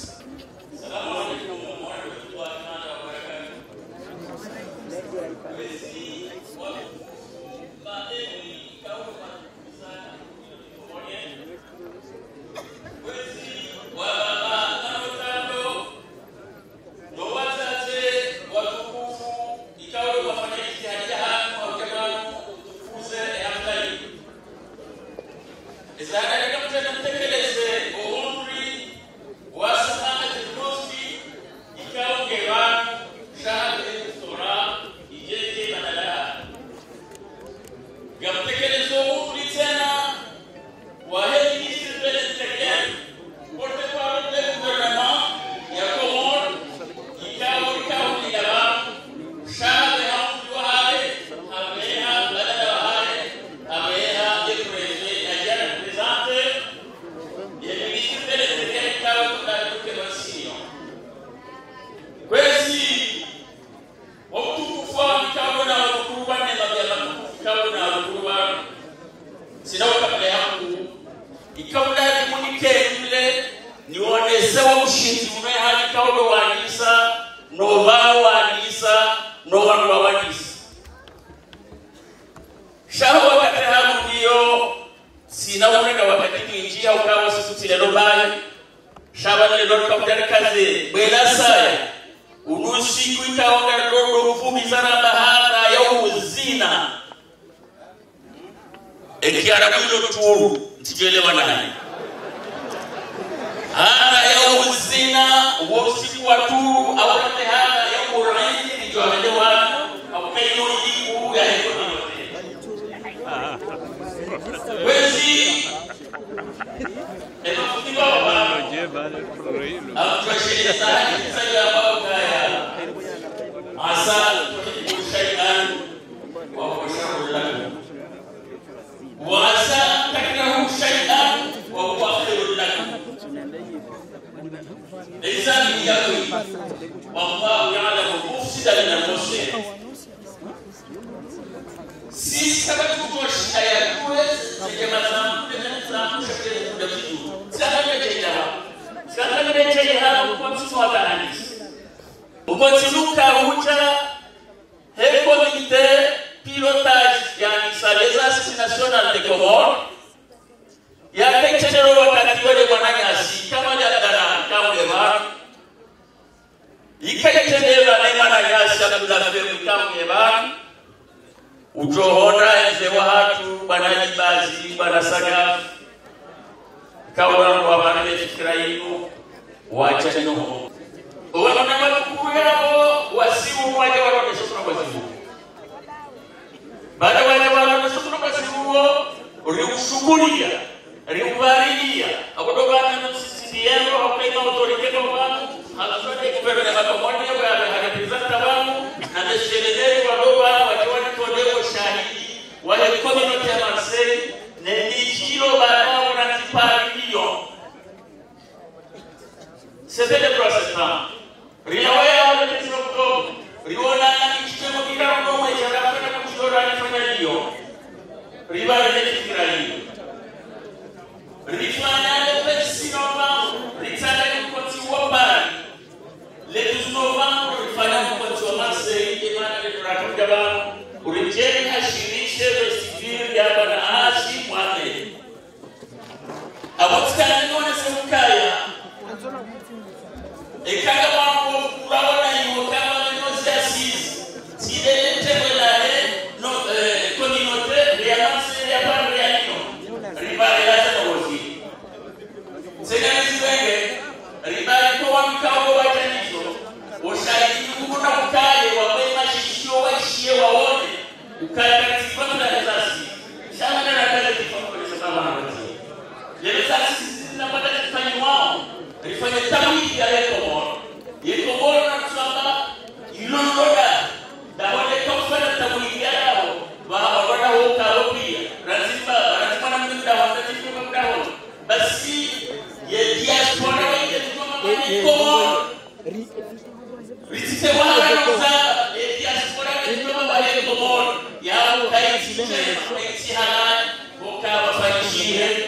ya ukawafanyishie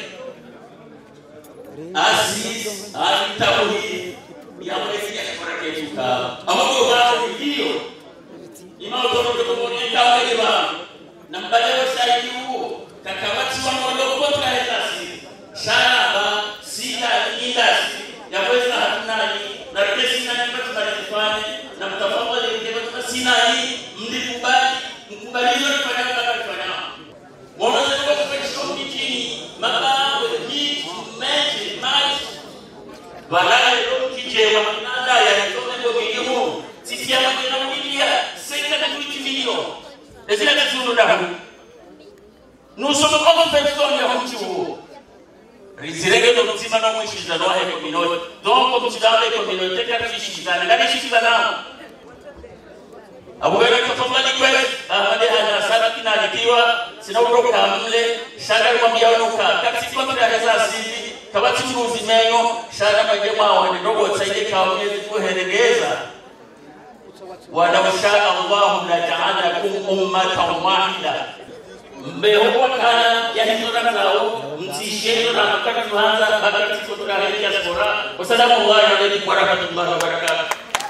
Aziz alitauhi ya mwezi ya kureketuka ambapo wao ndio inaotoroka kumoneka wale na mbalewa shahidi huo kakawati wanaondoka kwa kazi shaba sina indasi ya weza hatunani na rejesi na nimba tumalifanye na mtafadhali mkeba sina hii mlikubali mkubalizo kufanya kama kufanya mwanzo kwa kufanya kitini mabawe hii mechi maji balale kije wa nada ya ndoto ndio kilimo sisi ya mwana mwilia seka na kuitimilio ezila tsuno dahu nous sommes comme personne ya mtu rizirege ndo mtima na mwishiza no he communauté donc comme tu dans les communautés car tu shiza ngani shiza na abugara tafadhali kwa ahadi ana sana kinalikiwa sina uroka mle shaka kwambia unuka kati kwa mtaraza sisi kabati mruzi menyo shaka majema wao ndogo tsaide kwa mwezi kuheregeza ولو شاء الله لجعلكم أمة واحدة مبهو كان يهدنا له متشير رحمة هذا بكرة سورة الياسورة وسلام الله عليكم ورحمة الله وبركاته.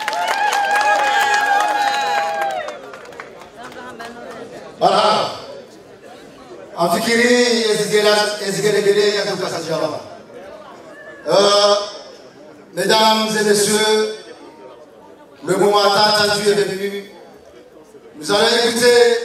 Voilà. En fikiri ezgelegele yatuka sajaba. Euh, mesdames et messieurs, le moment attendu est venu. Nous allons écouter,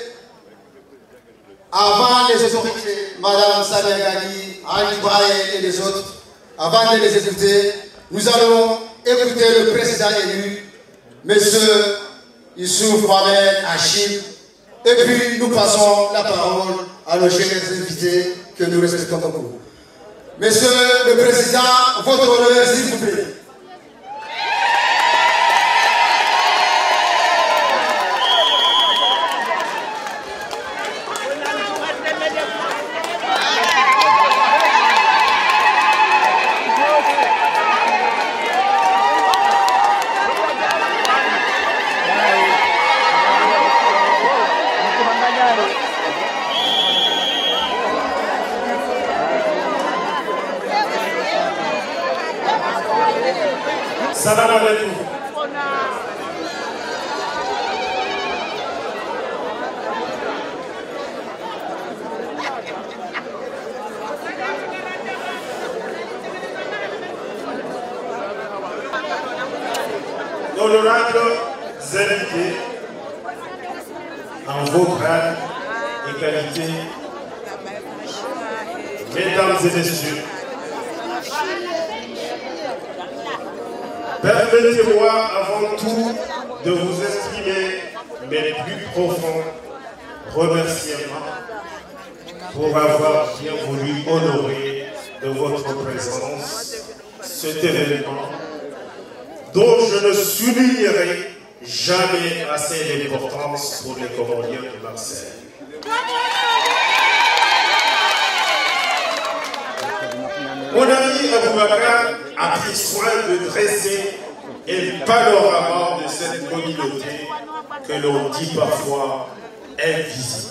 avant les autorités, Madame Samia Gali, Ali Baye et les autres, avant de les écouter, nous allons écouter le président élu, M. Youssouf Mohamed Hachim, et puis nous passons la parole à nos chers invités que nous respectons beaucoup. Monsieur le Président, votre honneur, s'il vous plaît. Salam alaikum. Honorables invités, en vos grades et qualités, mesdames et messieurs, permettez-moi avant tout de vous exprimer mes plus profonds remerciements pour avoir bien voulu honorer de votre présence cet événement dont je ne soulignerai jamais assez d'importance pour les Comoriens de Marseille. Mon ami Aboubakar a pris soin de dresser un panorama de cette communauté que l'on dit parfois invisible.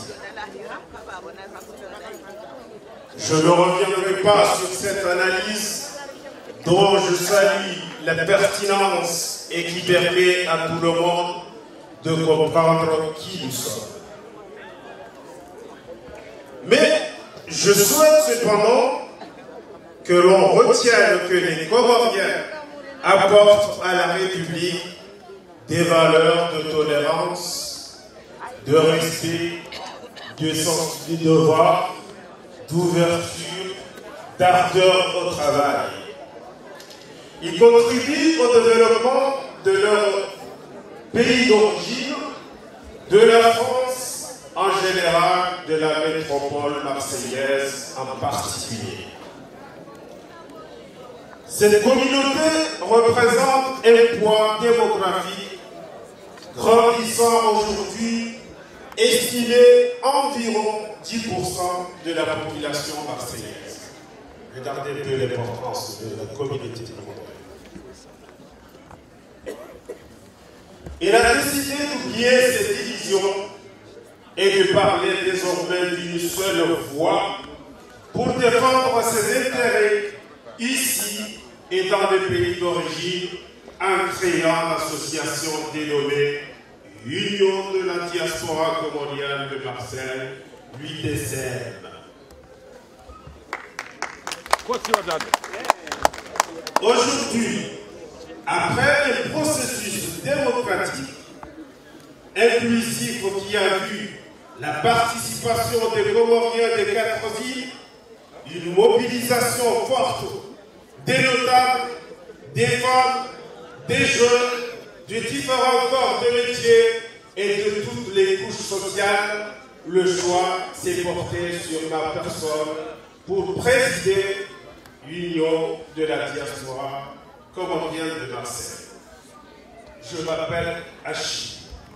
Je ne reviendrai pas sur cette analyse dont je salue la pertinence et qui permet à tout le monde de comprendre qui nous sommes. Mais je souhaite cependant que l'on retienne que les Comoriens apportent à la République des valeurs de tolérance, de respect, de sens du devoir, d'ouverture, d'ardeur au travail. Ils contribuent au développement de leur pays d'origine, de la France en général, de la métropole marseillaise en particulier. Cette communauté représente un poids démographique grandissant aujourd'hui, estimé environ dix pour cent de la population marseillaise. Regardez un peu l'importance de la communauté comorienne. Il a décidé d'oublier ces divisions et de parler désormais d'une seule voix pour défendre ses intérêts ici et dans les pays d'origine en créant l'association dénommée Union de la diaspora comorienne de Marseille, l'U D C M. Aujourd'hui, après un processus démocratique inclusif qui a vu la participation des Comoriens des quatre îles, une mobilisation forte des notables, des femmes, des jeunes, de différents corps de métier et de toutes les couches sociales, le choix s'est porté sur ma personne pour présider l'Union de la diaspora comorienne de Marseille. Je m'appelle Hachi.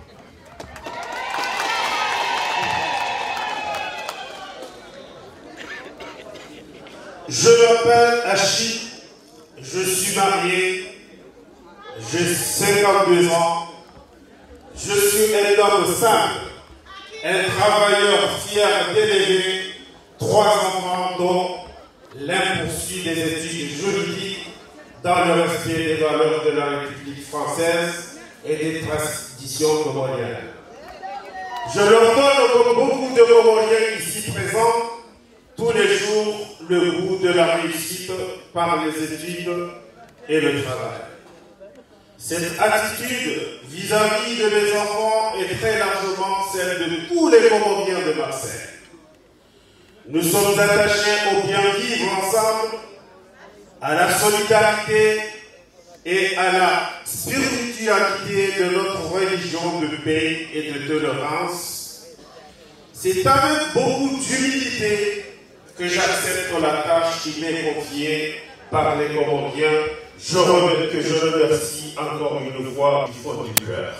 Je m'appelle Hachi, je suis marié, j'ai cinquante-deux ans, je suis un homme simple, un travailleur fier d'élever trois enfants dont l'un poursuit des études juridiques dans le respect des valeurs de la République française et des traditions comoriennes. Je leur donne, comme beaucoup de Comoriens ici présents, tous les jours le goût de la réussite par les études et le travail. Cette attitude vis-à-vis de mes enfants est très largement celle de tous les Comoriens de Marseille. Nous sommes attachés au bien vivre ensemble, à la solidarité et à la spiritualité de notre religion de paix et de tolérance. C'est avec beaucoup d'humilité que j'accepte la tâche qui m'est confiée par les Comoriens, je remets, que je remercie encore une fois du fond du cœur.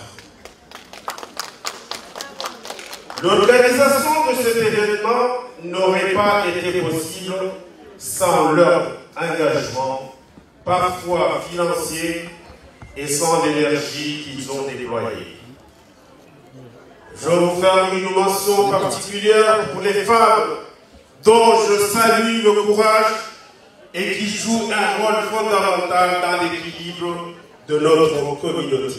L'organisation de cet événement n'aurait pas été possible sans leur engagement, parfois financier, et sans l'énergie qu'ils ont déployée. Je vous fais une mention particulière pour les femmes dont je salue le courage et qui jouent un rôle fondamental dans l'équilibre de notre communauté.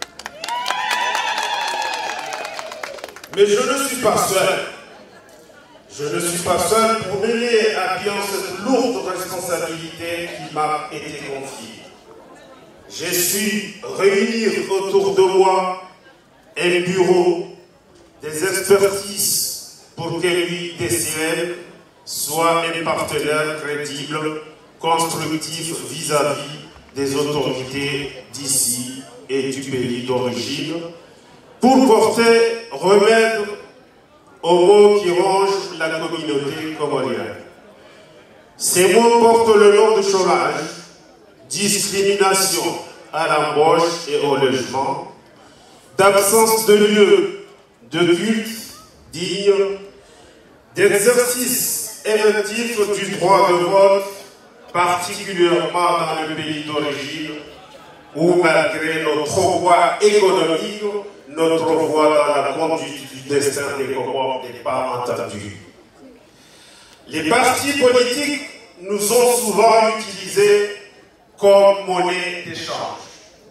Mais je ne suis pas seul. Je ne suis pas seul pour mener à bien cette lourde responsabilité qui m'a été confiée. J'ai su réunir autour de moi un bureau, des expertises pour que l'U D C M soit un partenaire crédible, constructif vis-à-vis des autorités d'ici et du pays d'origine, pour porter remède aux maux qui rongent la communauté comorienne. Ces mots portent le nom de chômage, discrimination à l'embauche et au logement, d'absence de lieu de culte digne, d'exercice effectif du droit de vote, particulièrement dans le pays d'origine, où malgré notre voie économique, notre voie dans la conduite du destin des Comores n'est pas entendue. Les partis politiques nous ont souvent utilisés comme monnaie d'échange.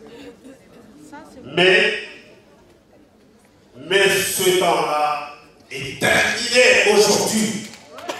Mais, mais ce temps-là est terminé aujourd'hui.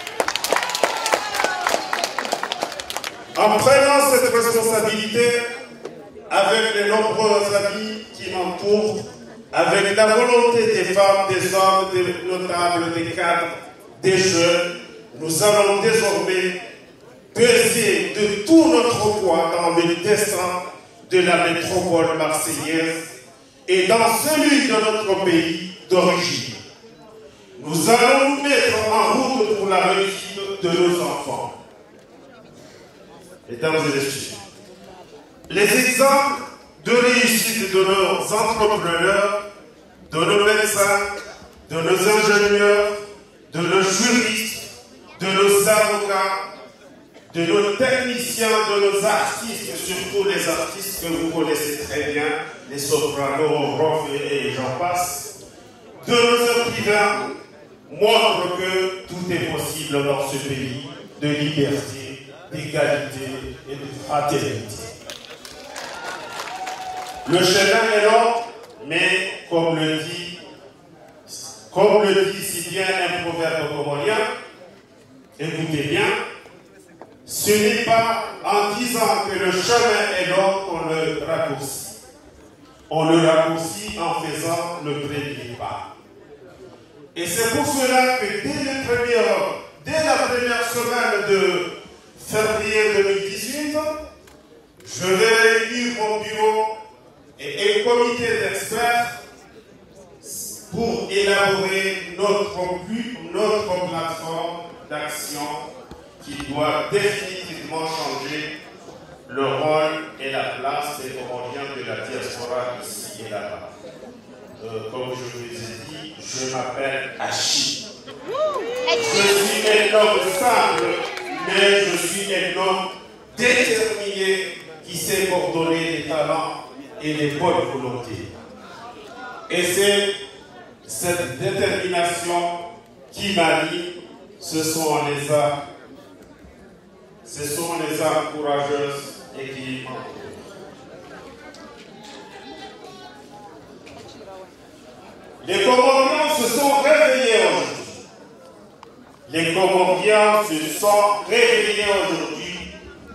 En prenant cette responsabilité, avec les nombreux amis qui m'entourent, avec la volonté des femmes, des hommes, des notables, des cadres, des jeunes, nous allons désormais peser de tout notre poids dans le destin de la métropole marseillaise et dans celui de notre pays d'origine. Nous allons nous mettre en route pour la réussite de nos enfants. Mesdames et messieurs, les exemples de réussite de nos entrepreneurs, de nos médecins, de nos ingénieurs, de nos juristes, de nos avocats, de nos techniciens, de nos artistes, surtout les artistes que vous connaissez très bien, les sopranos, rock et j'en passe, de nos écrivains, montrent que tout est possible dans ce pays de liberté, d'égalité et de fraternité. Le chemin est long, mais comme le dit, comme le dit si bien un proverbe comorien, écoutez bien, ce n'est pas en disant que le chemin est long qu'on le raccourcit. On le raccourcit en faisant le premier pas. Et c'est pour cela que dès, les premières, dès la première semaine de février deux mille dix-huit, je vais réunir mon bureau et un comité d'experts pour élaborer notre, notre plateforme d'action qui doit définitivement changer le rôle et la place des Comoriens de la diaspora ici et là-bas. Euh, comme je vous ai dit, je m'appelle Hachi. Je suis un homme simple, mais je suis un homme déterminé qui sait coordonner les talents et les bonnes volontés. Et c'est cette détermination qui m'anime, ce sont les arts, ce sont les arts courageuses et qui m'entourent. Les Comoriens se sont réveillés aujourd'hui. Les Comoriens se sont réveillés aujourd'hui.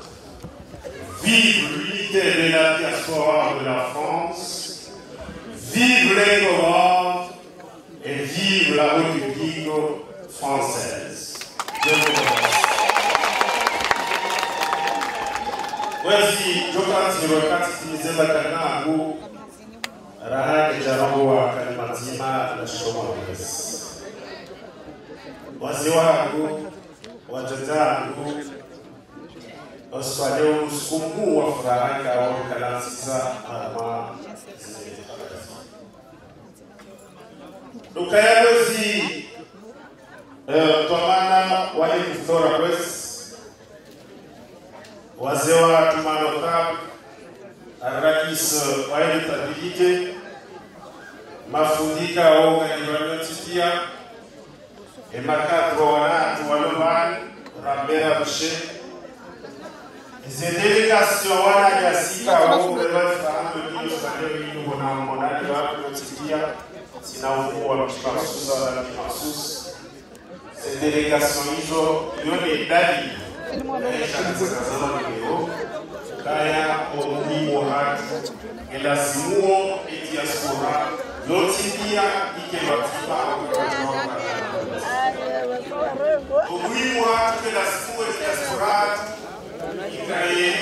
Vive l'unité de la diaspora de la France. Vive les Comores et vive la République française. Je vous remercie. Wezi jokati wakati timizema kana angu raha kijarabu wa kalimatima na shoma wezi. Wazi wangu, wajata angu, oswaleo msukumu wa furaha kwa kalansiza ama Lukaya wezi tomana wali kutora wezi wazee wa Tumanotab, Rais wa Stabilite, mafundika wa Universitia, et makadro wanatu walomani, Rambera Boucher, les délégations wana yasika wa Ubelof, Fahando Nino, Saneo Nino, Bona Monani, wa Universitia, sina umu wa Mchimasusa, wa Mchimasus, ces délégations hizo, yone dali, Kaya umuhimu wake elasimuo diaspora lotidia ikebatiba umuhimu wake elasimuo diaspora ikaye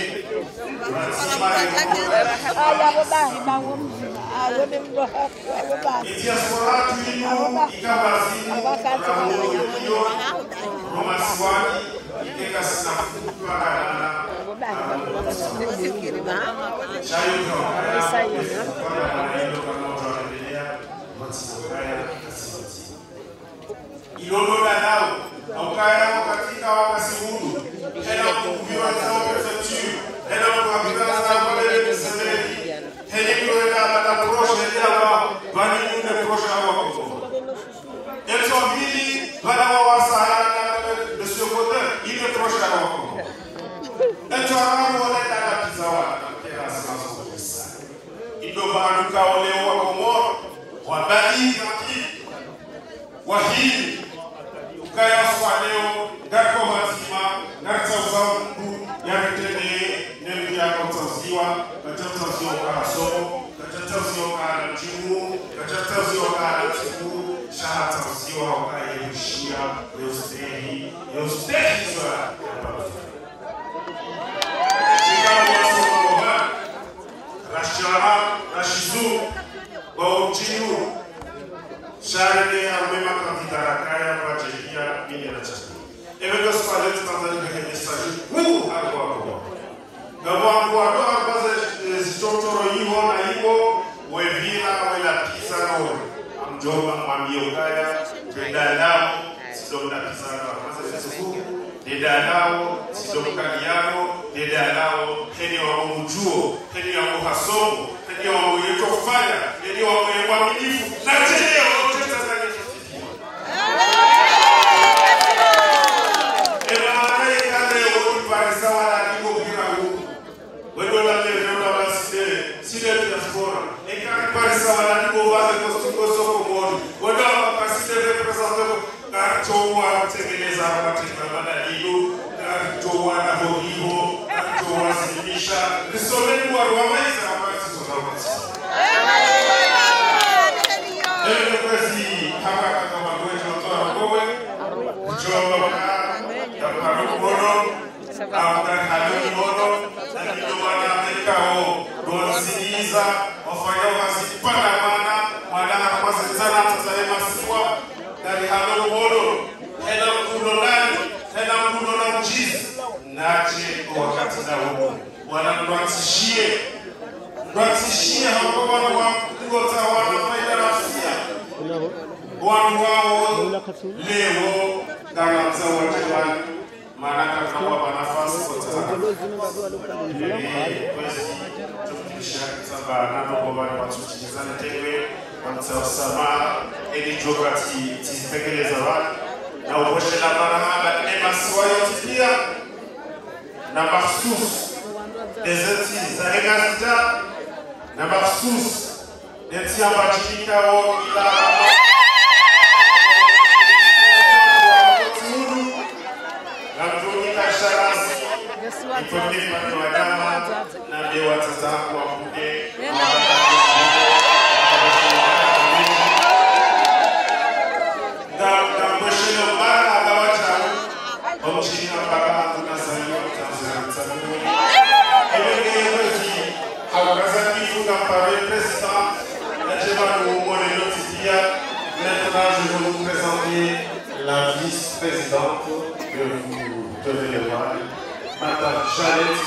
diaspora tulimo ikabazimu romaswani ikeka sinafupa kanana ilolola nao aukaya katika wakasimundu hena kukubiwa zao prefecture hena kukubiwa zao wale msemeli heni kuweka bada proche yaba bani munde proche hawa kufu elso mbili bada wawasaya de ce côté il est proche hawa kufu elso aramu wale dada pizawa kera sanso kusa indo badu kaole wa komoro wabali kaki wahili ukaya swaleo ngako mazima ngata uzambu yaritene nembi yako tsaziwa katataziwa karasomo katataziwa kana chimu katataziwa kana chimu shahataziwa ukaya yushia yostehi yostehi zwa Rashara, Rashizu, Bauchinu, Sharene, Armema, Kantidarakaya, Rajia, Mineracha. Et le gospel est en train de message. Où à quoi? D'abord, on doit avoir des histoires Ivo, Naïvo, ou Evira, ou la Pisa, ou Amjoma, Mamiokaya, Pedalao, Sidom la Pisa, Dedalao, Sidom Kaliano, Dedalao, Heni wa Mujuo, Heni wa Muhasomo, Heni wa Muyetofanya, Heni wa Mwaminifu, na Heni wa Muteta Zane Kifitiwa. Ela Mare Natoa kutekeleza katika madalilo, natoa na horiho, natoa silimisha. Nisomeni wa ruwamaiza ambayo sisonawati. Nene kwezi hapa kaka magwetu watoa mkowe, kuchoba waka, yaparo mkono, Aukan haluni mono, na kido wana mekao, duwansiniza, wafanya wasipanda mana, wadana kwa zizana tazahe masiwa, dari haluni mono, hena mkuno nani, hena mkuno na mchizi, nache kwa wakati na huko, wana duwansishie, duwansishie hako wanu wa kugota wana faida rafia, wanu wao lewo, kama mzawa jewani, Manaka kama wanafasi kwa tazama. Kwezi, tukulisha kitamba nano kwa wale watuchikizane tewe, wamtawasama, eni jogati tizipekele zawadi, na uwoshe na marahaba ema siwayo tipia, na maksus, ezeti za egazita, na maksus, neti ambachilika o ila Ipoke pande wanyama na dewa tataku wa mbuke na mwesheno mara agawacha omchina baba tunasaliwa kutanzania mtabuni ebenge wezi hawakaza kifu na mpare president na jema nuumone notifia. Maintenant je vais vous présenter la vice-présidente que vous devez le voir, Madame Jeannette.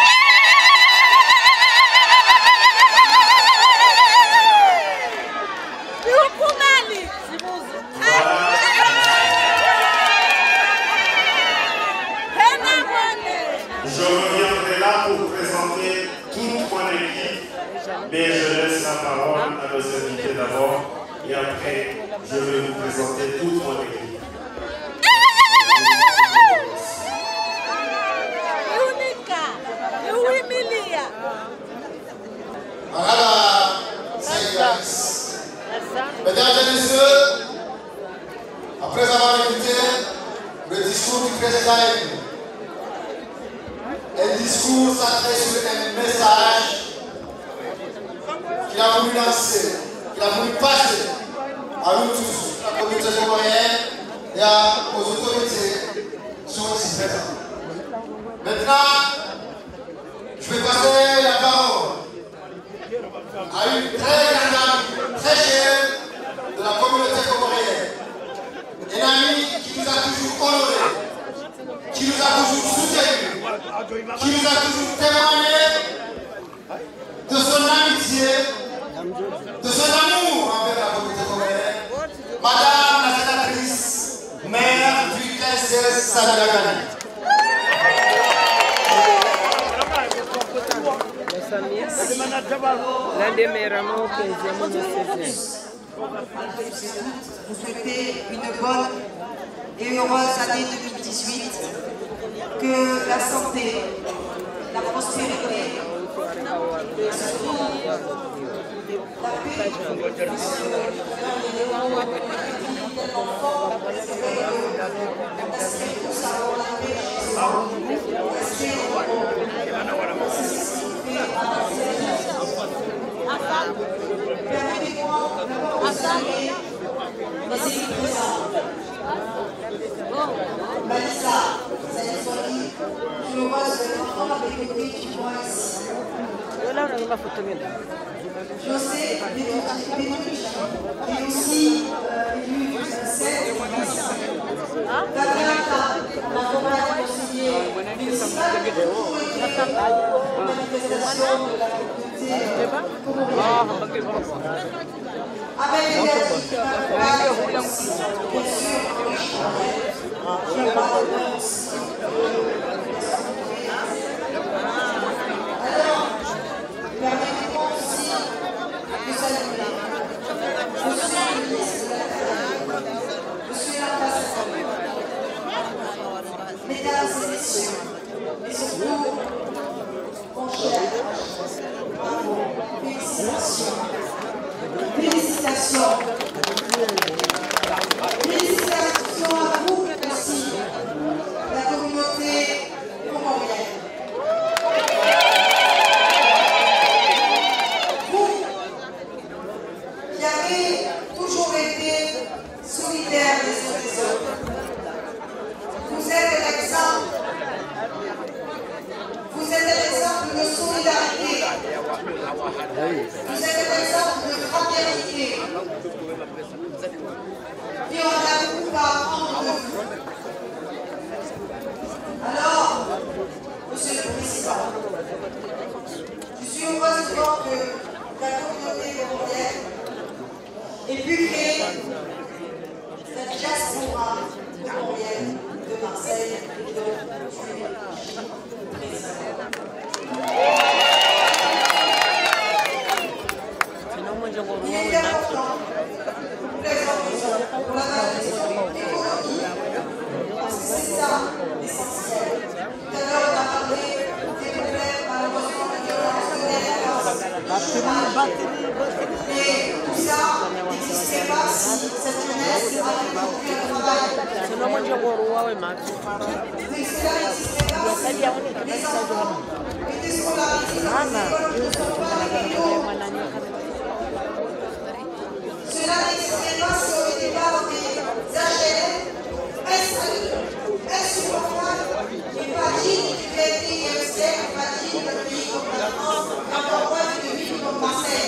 Je reviendrai là pour présenter toute mon équipe, mais je laisse la parole à nos invités d'abord et après je vais vous présenter toute mon équipe. Mesdames et messieurs, après avoir écouté le discours du président, un discours centré sur un message qu'il a voulu lancer, qu'il a voulu passer à nous tous, à la communauté comorienne et aux autorités qui sont ici présentes. Maintenant, je vais passer la parole à une très grande amie, très chère de la communauté comorienne. Un ami qui nous a toujours honorés, qui nous a toujours soutenus, qui nous a toujours témoigné de son amitié, de son amour envers la communauté comorienne. Madame la sénatrice, maire du quinze Samia Gani. L'un des meilleurs amours que j'ai vous souhaitez une bonne et heureuse année deux mille dix-huit. Que la santé, la prospérité, surtout la paix, permettez-moi de saluer les équipes présentes. Malissa, Zaïsoli, je vois ce enfant avec le prix du mois ici. José Bétouche, qui est aussi élu du sept Gabriela, la campagne conseillée municipale, la manifestation de la communauté comorienne. Avec les aussi, bien sûr, qui est pas de alors, permettez-moi aussi de saluer Monsieur le ministre de l'Intérieur, Monsieur l'ambassadeur, mesdames et messieurs, et surtout, mon cher, bravo, félicitations, félicitations, félicitations à nawe macho. Cela n'existait pas sur le départ des H L M installés, insupportables et pas dignes du vingt et unième siècle, pas dignes d'un pays comme la France, et encore moins d'une ville comme Marseille.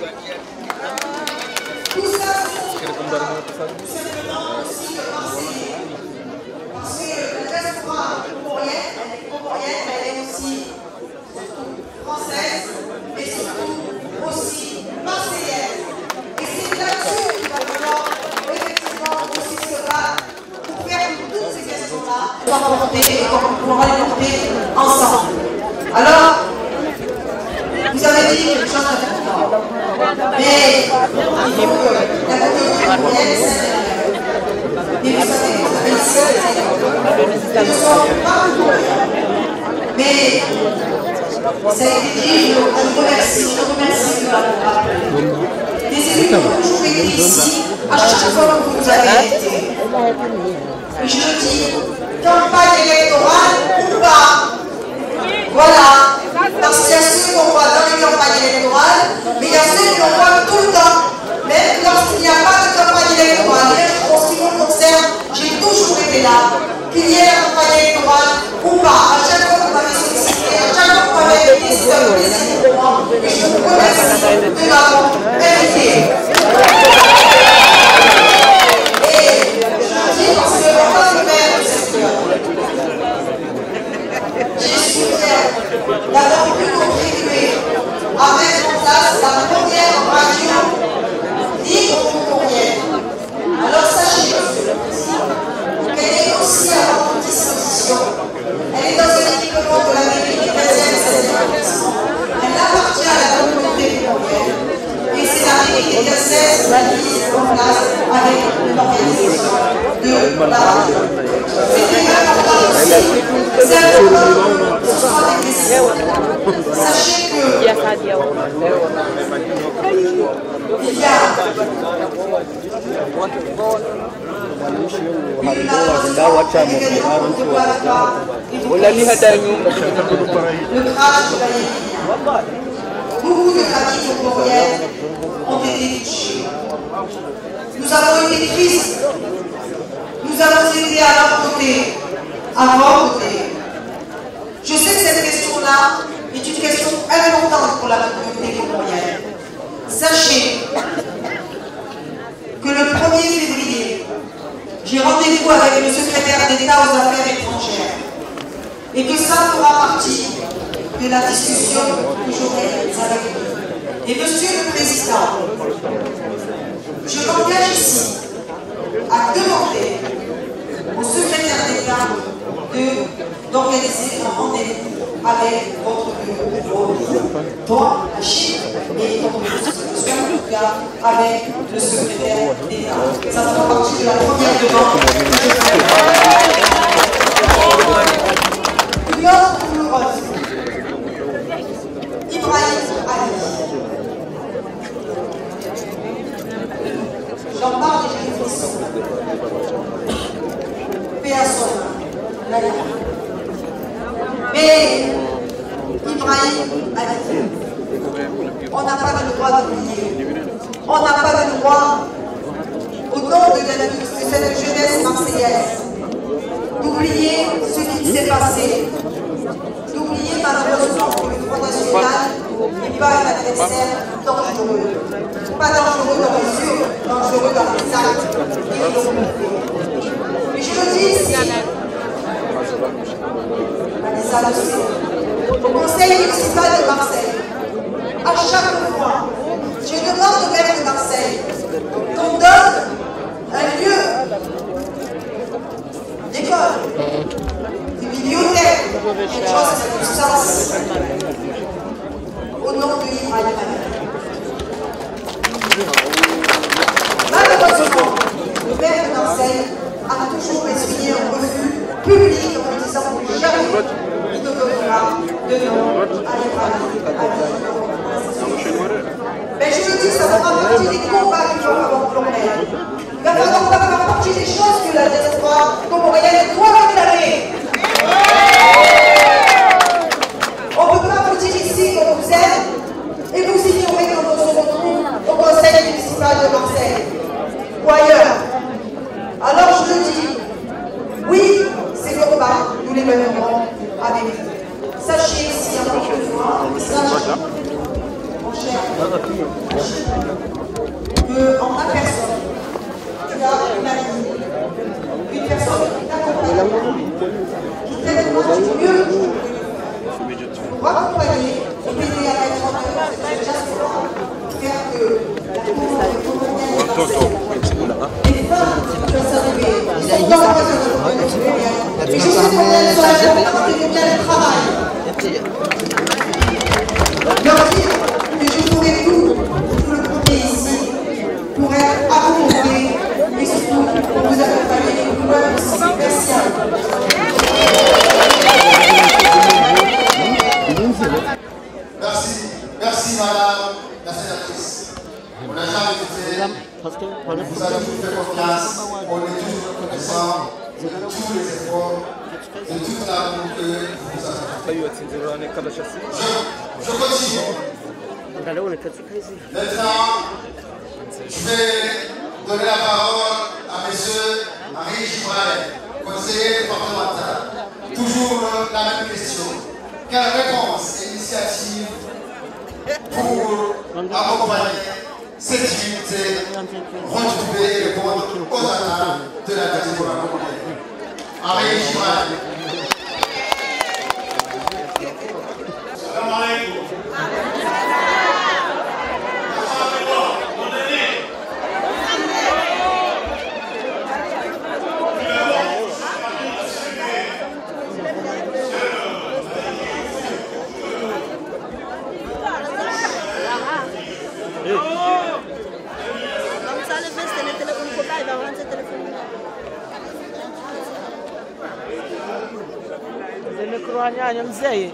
Tout ça, c'est simplement aussi de penser, parce que la diaspora comorienne, elle est comorienne, elle est aussi surtout française, et surtout aussi marseillaise. Et c'est là-dessus qu'il va falloir effectivement aussi se battre pour faire que toutes ces questions-là soient portées et qu'on pourra les porter ensemble. Alors, vous avez dit quelque chose d'important. Mais la communauté comorienne, c'est et vous savez que vous avez ici des ne sont pas beaucoup. Mais ça a été dit, je remercie, je remercie de l'avoir rappelé. Les élus qui ont toujours été ici, à chaque fois que vous avez été. Et je le dis, campagne électorale ou pas. Voilà. Parce qu'il y a ceux qu'on voit dans les campagnes électorales, mais il y a ceux qu'on voit tout le temps. Même lorsqu'il n'y a pas de campagne électorale. Et en ce qui me concerne, j'ai toujours été là. Qu'il y ait la campagne électorale ou pas. À chaque fois que vous m'avez sollicité, à chaque fois que vous m'avez dit, c'est un plaisir pour moi. Et je vous remercie de l'avoir invité. Et je le dis parce que en tant que maire du secteur, j'ai su d'avoir pu contribuer à mettre en place la première radio libre comorienne. Alors sachez qu'elle est aussi à votre disposition. Elle est dans un équipement de la mairie du quinzième et seizième arrondissement. Elle appartient à la communauté comorienne. Et c'est la mairie des quinzième qui l'a mise en place avec l'organisation de la radio. C'est très important aussi. C'est important que ce soit des questions. Sachez que il y a le crash de la beaucoup de familles comoriennes ont été touchées. Nous avons été tristes. Nous avons été à leur côté, à vos côtés. Je sais que cette question-là est une question importante pour la communauté comorienne. Sachez que le premier février, j'ai rendez-vous avec le secrétaire d'État aux Affaires étrangères et que ça fera partie de la discussion que j'aurai avec lui. Et Monsieur le Président, je m'engage ici à demander au secrétaire d'État d'organiser un rendez-vous avec votre bureau, toi, la Chine, et votre bureau, en tout cas, avec le secrétaire d'État. Ça fera partie de la première demande que je fais. Une autre douloureuse. Ibrahim Ali. J'en parle et j'ai des frissons. Paix à son âme. Mais Ibrahim a dit, on n'a pas le droit d'oublier. On n'a pas le droit, au nom de, de, de cette jeunesse marseillaise, d'oublier ce qui s'est passé. D'oublier malheureusement que le Front National n'est pas un adversaire dangereux. Pas dangereux dans les yeux, dangereux dans les actes et les volontés. Et je le dis ici, à des annoncés, au Conseil municipal de Marseille, à chaque fois, je demande au maire de Marseille qu'on donne un lieu d'école, de bibliothèque, quelque chose de substance, au nom de Ibrahim Ali. Malheureusement, le maire de Marseille a toujours essuyé un refus public en disant que jamais il ne donnera de nom à Ibrahim Ali. Mais je le dis, ça fera partie des combats qu'il va falloir pour le maire. Il va falloir faire partie des choses que la diaspora comorienne doit Et je sais combien elles sont importantes et combien elles travaillent. Leur dire que je ferai tout pour le premier ici, pour être accompagné et surtout pour vous accompagner et pour être aussi. Merci à vous. Merci, merci madame la sénatrice. On n'a jamais douté, vous avez tout fait confiance, on est toujours reconnaissant de tous les efforts, de toute l'amour que vous avez. Je, je continue. Maintenant, je vais donner la parole à M. Marie Gibrail, conseiller départemental. Toujours la même question. Quelle réponse et initiative pour accompagner cette unité, retrouver et répondre aux attentes de la diaspora congolaise? Marie Gibrail. Salam alaikum. Nyanya mzee.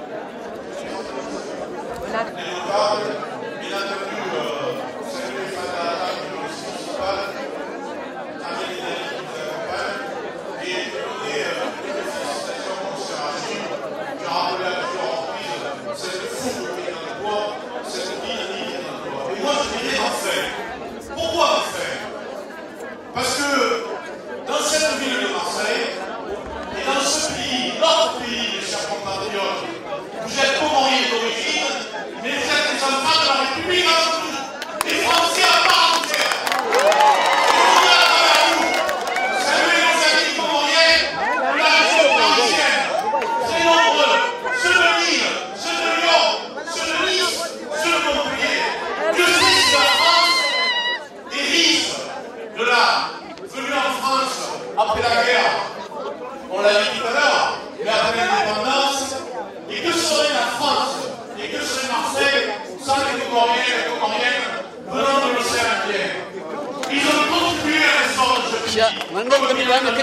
Pourquoi Marseille? Parce que dans cette ville de Marseille, et dans ce pays, notre pays, mes chers compatriotes, vous êtes comoriens d'origine, mais vous êtes des enfants de la République avant tout, des Français à part entière. Et on est à travers vous. Saluez nos amis comoriens de la région parisienne, très nombreux, ceux de Lille, ceux de Lyon, ceux de Nice, ceux de Montpellier. Que c'est la France hérisse de la venue en France après la guerre. On l'a dit tout à l'heure, mais après l'indépendance, et que serait la France, et que serait Marseille sans les Comoriens et les Comoriennes venant de l'océan Indien? Ils ont contribué à l'essor de ce pays. Comme nous l'avons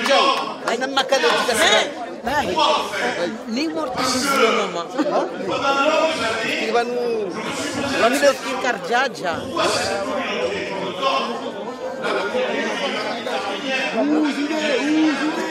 pourquoi on fait? Parce que pendant de longues années, je me suis posé la question, pourquoi cette communauté qu'on nous donne, la communauté méditerranéenne,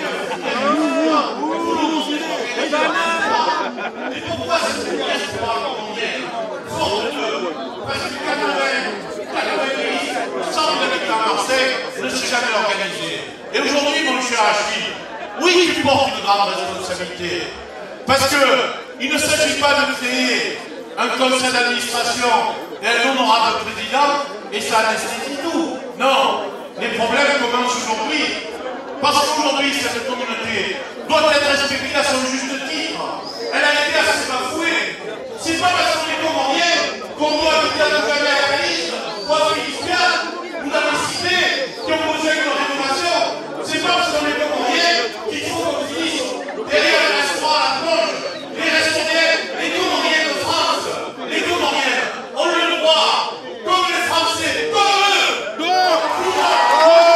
et pourquoi cette diaspora comorienne forte de presque quatre-vingt-dix pour cent d'habitants à Marseille ne s'est jamais organisée? Et aujourd'hui, mon cher Achille, oui, tu portes une grande responsabilité. Parce qu'il ne s'agit pas de créer un conseil d'administration et un honorable président et ça anesthésie tout. Non, les problèmes commencent aujourd'hui. Parce qu'aujourd'hui, cette communauté doit être respectée à son juste titre. Elle a été assez bafouée. C'est pas parce qu'on est comorien qu'on doit habiter à Nouvelle à Calice, ou à Philippe, ou dans les cités qui ont besoin de rénovation. C'est pas parce qu'on est comorien qu'il faut qu'on dise derrière le restaurant à la plonge, les restaurants, les comoriens de France, les comoriens ont le droit, comme les Français, comme eux, de pouvoir.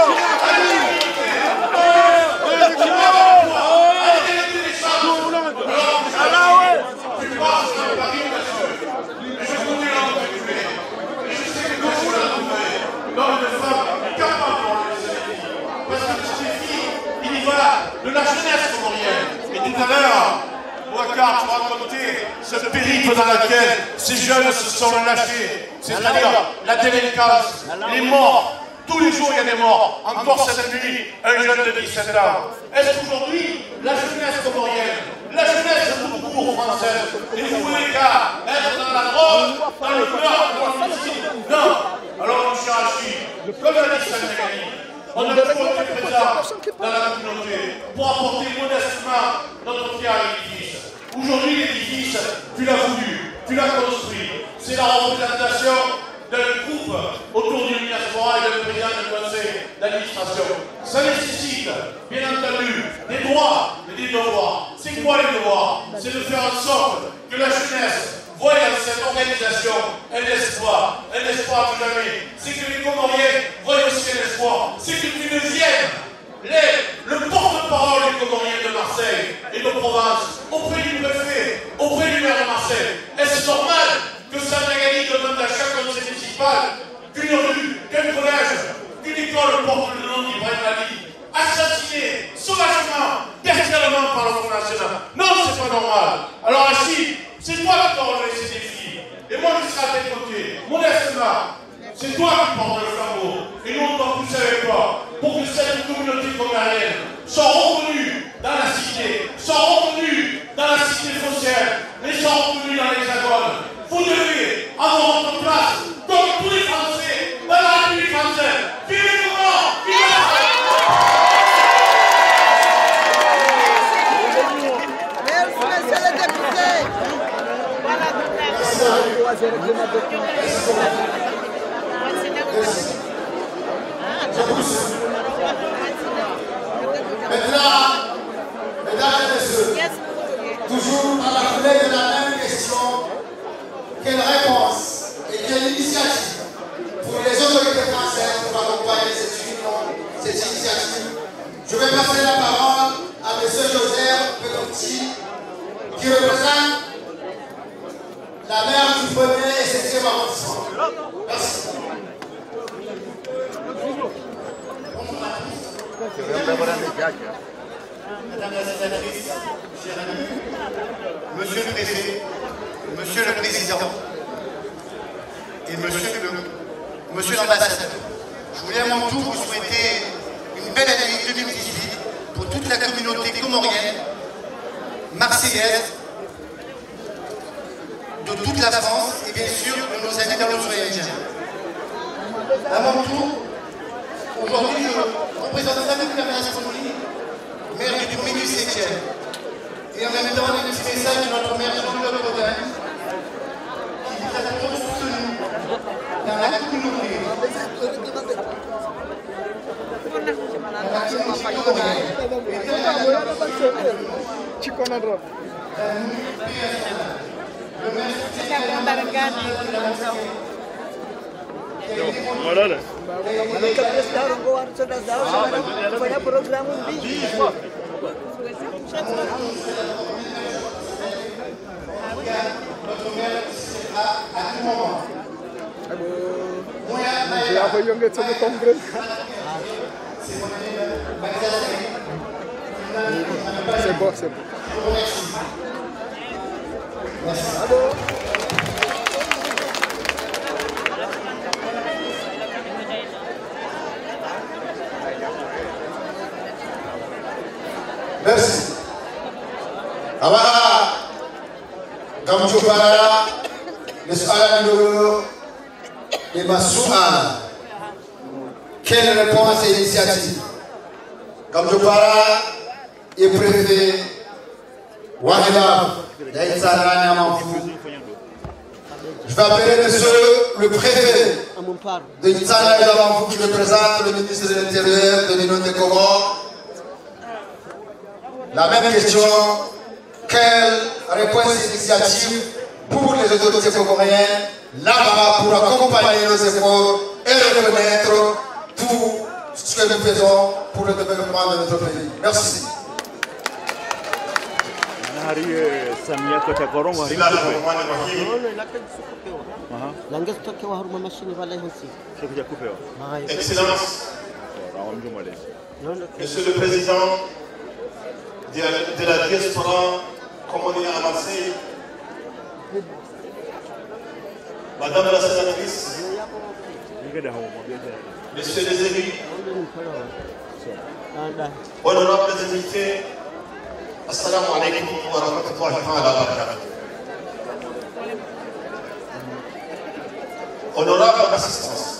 De la jeunesse comorienne. Et tout à l'heure, Ouakar, tu racontais ce périple dans lequel ces jeunes se sont lâchés. C'est-à-dire la délinquance, les morts. Tous les jours, il y a des morts. Encore cette nuit, un jeune de dix-sept ans. Est-ce qu'aujourd'hui, la jeunesse comorienne, la jeunesse tout court française, est vouée qu'à être dans la drogue, dans le meurtre, dans le suicide? Non. Alors, mon cher Achille, comme l'a dit Sénégal, on a toujours été présent dans la communauté pour apporter modestement notre pierre à l'édifice. Aujourd'hui, l'édifice, tu l'as voulu, tu l'as construit. C'est la représentation d'un groupe autour du diaspora et d'un président du conseil d'administration. administration. Ça nécessite, bien entendu, des droits et des devoirs. C'est quoi les devoirs? C'est de faire en sorte que la jeunesse voie dans cette organisation un espoir, un espoir de jamais. C'est que les Comoriens voient aussi un espoir. C'est que tu deviennes les, le porte-parole des Comoriens de Marseille et de Provence, auprès du préfet, auprès du maire de Marseille. Est-ce normal que Sanagani demande à chacun de ses municipales qu'une rue, qu'un collège, qu'une école porte le nom d'Ibrahim Ali, assassiné sauvagement, personnellement par le Front National? Non, c'est pas normal. Alors Achille, c'est toi qui dois relever ces défis. Et moi, je serai à tes côtés, modestement. C'est toi qui portes le flambeau. Et nous, on doit pousser avec toi pour que cette communauté comorienne soit reconnue dans la cité, soit reconnue dans la cité foncière, et soit reconnue dans l'hexagone. Vous devez avoir votre place, comme tous les Français, dans la République française. Vive les Comores! Vive la France! Maintenant, mesdames et messieurs, toujours à la clé de la même question, quelle réponse et quelle initiative pour les autorités françaises pour accompagner cette union, cette initiative? Je vais passer la parole à M. Joseph Pecotti, qui représente la maire du premier et septième arrondissement. Merci. Madame la sénatrice, chers amis, Monsieur le préfet, Monsieur le président et Monsieur le Monsieur l'ambassadeur, je voulais à mon tour vous souhaiter une belle année deux mille dix-huit pour toute la communauté comorienne, marseillaise, de toute la France et bien sûr de nos amis dallo-indiens. À mon tour, aujourd'hui je représente Samuel Bernasconi, maire du premier du septième. Et en même temps, un petit message de notre maire Jean-Claude Bretagne, qui nous a toujours soutenus dans la communauté. Dans la communauté comorienne. Et dans la Voilà là. C'est bon, c'est bon. Merci. Abara, Gamcho Parara, les Alandor et Massoua. Quelle réponse et initiative? Gamcho Parara et préfet Wahila Yaïtsana Namafou. Je vais appeler monsieur le préfet de Yaïtsana Namafou qui représente le ministre de l'Intérieur de l'Union des Comores. La même question, quelle réponse initiative pour les autorités comoriennes là-bas pour accompagner nos efforts et reconnaître tout ce que nous faisons pour le développement de notre pays. Merci. Excellence, Monsieur le Président de la, de la diaspora comorienne à Marseille, Madame la sénatrice, Messieurs les élus, honorables invités, Assalamu alaikum wa rahmatullahi wa barakatuh. Honorable assistance,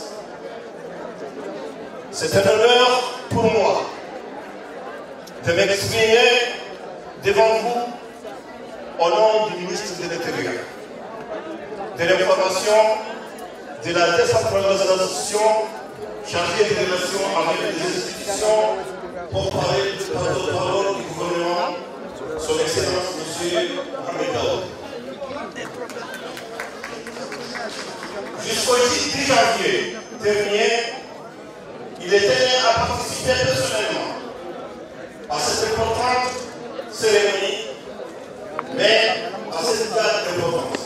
c'est un honneur pour moi de m'exprimer devant vous au nom du ministre de l'Intérieur, de l'information, de la décentralisation chargé des relations avec les institutions, pour parler de porte-parole du gouvernement, son Excellence M. Mohamed Daoud. Jusqu'au dix janvier dernier, il était à participer personnellement à cette importante cérémonie, mais à cette date d'importance.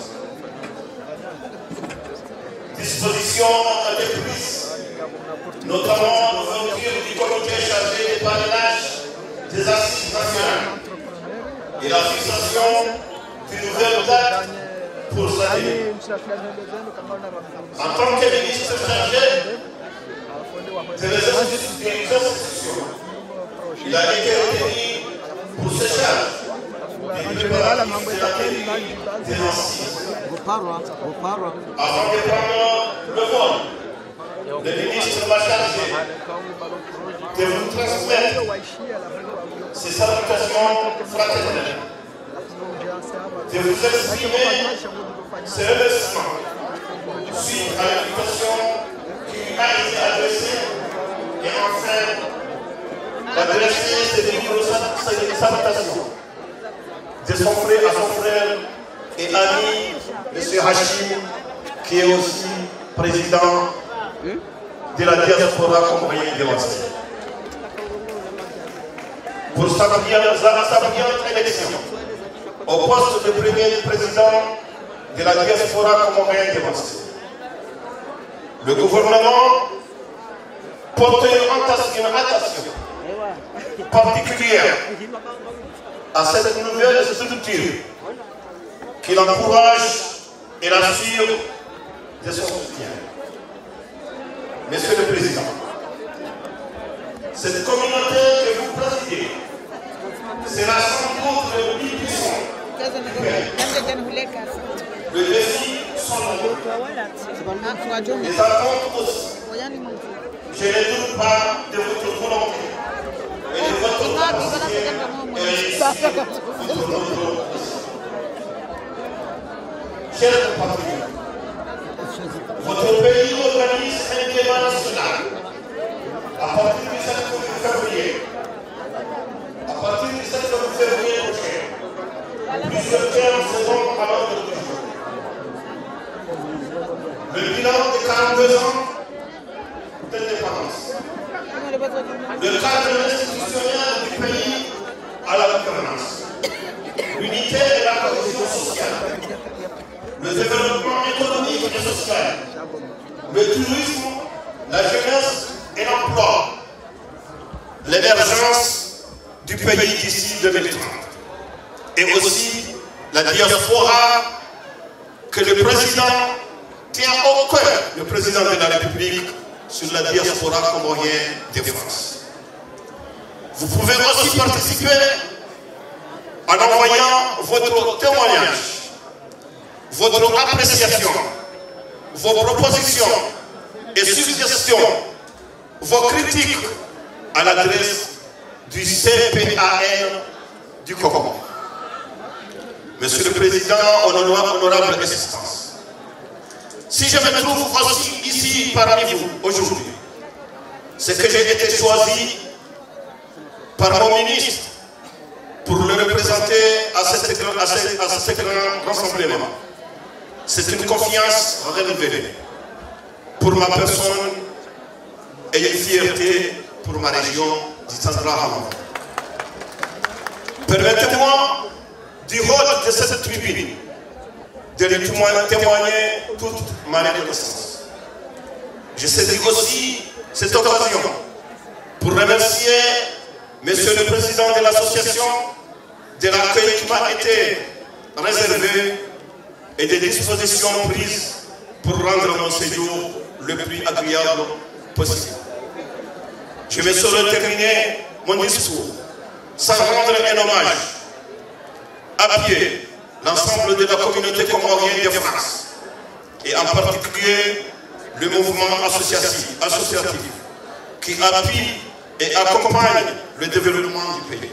Dispositions ont été prises, notamment l'ouverture du comité chargé des parrainages des assises nationales et la fixation d'une nouvelle date pour sa année. En tant que ministre chargé des institutions, il a été retenu pour ses charges des préparatifs de l'accueil des assises. Avant de prendre le vol, le ministre m'a chargé de vous transmettre ses salutations fraternelles, de vous exprimer ses remerciements suite à l'invitation qui lui a été adressée et enfin d'adresser ses vives salutations de son frère à son frère et ami, M. Hachim, qui est aussi président de la diaspora comorienne de Marseille. Pour sa brillante élection au poste de premier président de la diaspora comorienne de Marseille, le gouvernement porte une attention particulière à cette nouvelle structure qui l'encourage et l'assure de son soutien. Monsieur le Président, cette communauté que vous présidez sera sans doute le plus puissant du pays. Le défi sont nombreux. Les attentes aussi. Je ne doute pas de votre volonté et de votre capacité à réussir votre notre chers compatriotes, votre pays organise un débat national à partir du sept février. À partir du sept février prochain, plusieurs thèmes seront à l'ordre du jour. Le bilan de quarante-deux ans d'indépendance, le cadre institutionnel du pays à la gouvernance, l'unité et la cohésion sociale, le développement économique et social, le tourisme, la jeunesse et l'emploi, l'émergence du pays d'ici deux mille trente, et aussi la diaspora que le président tient au cœur, le président de la République, sur la diaspora comorienne de France. Vous pouvez aussi participer en envoyant votre témoignage, votre appréciation, vos propositions et suggestions, vos critiques à l'adresse du C P A N du Congo. Monsieur le Président, honorable assistance, si je me trouve aussi ici parmi vous aujourd'hui, c'est que j'ai été choisi par mon ministre pour le représenter à, cette, à, cette, à ce grand rassemblement. C'est une confiance renouvelée pour ma personne et une fierté pour ma région du Centre-Afrique. Permettez-moi, du haut de cette tribune, de lui témoigner toute ma reconnaissance. Je saisis aussi cette occasion pour remercier Monsieur le Président de l'association de l'accueil qui m'a été réservé et des dispositions prises pour rendre mon séjour le plus agréable possible. Je ne saurais terminer mon discours sans rendre un hommage à pied l'ensemble de la communauté comorienne de France et en particulier le mouvement associatif, associatif qui appuie et accompagne le développement du pays.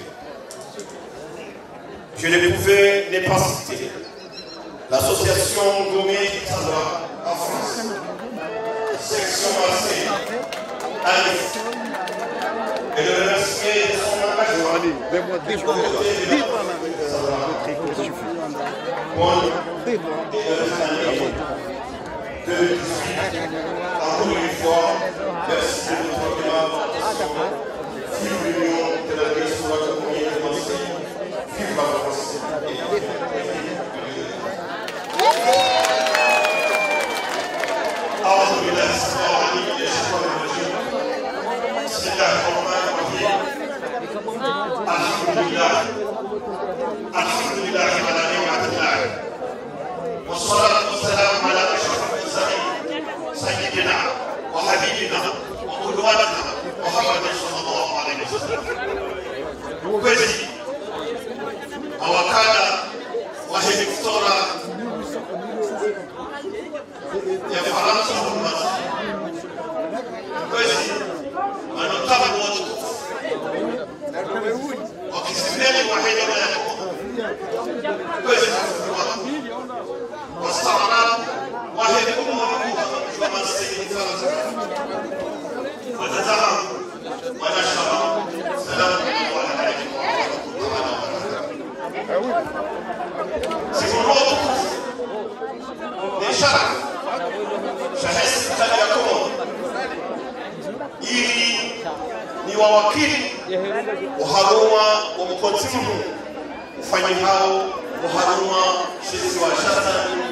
Je ne pouvais ne pas citer l'association Gomé Kitazara en France, section Marseille, Alice. Et le remercier de son engagement. Encore une fois, merci de votre collaboration. Vive l'union de la vie sur la communauté de Marseille. Vive la France. أعوذ بالله السميع العليم من الشيطان الرجيم. بسم الله الرحمن الرحيم. الحمد لله الحمد لله على نعمة الله والصلاة والسلام على أشرف المرسلين سيدنا وحبيبنا وقدوتنا محمد صلى الله عليه وسلم. Kwezi awakala wa helikoptera ya Faransa Urusi. Kwezi anotaka wote wakisimama wa helikoptera. Kwezi wastaarabu wa helikoptera kwa masjidi Faransa. Watazama wanashara salamu alaykum. Siku moja ni shara shahisi tani ya Kongo ili ni wawakili uharuma wa mkotimu ufanyi hao uharuma shisi wa shata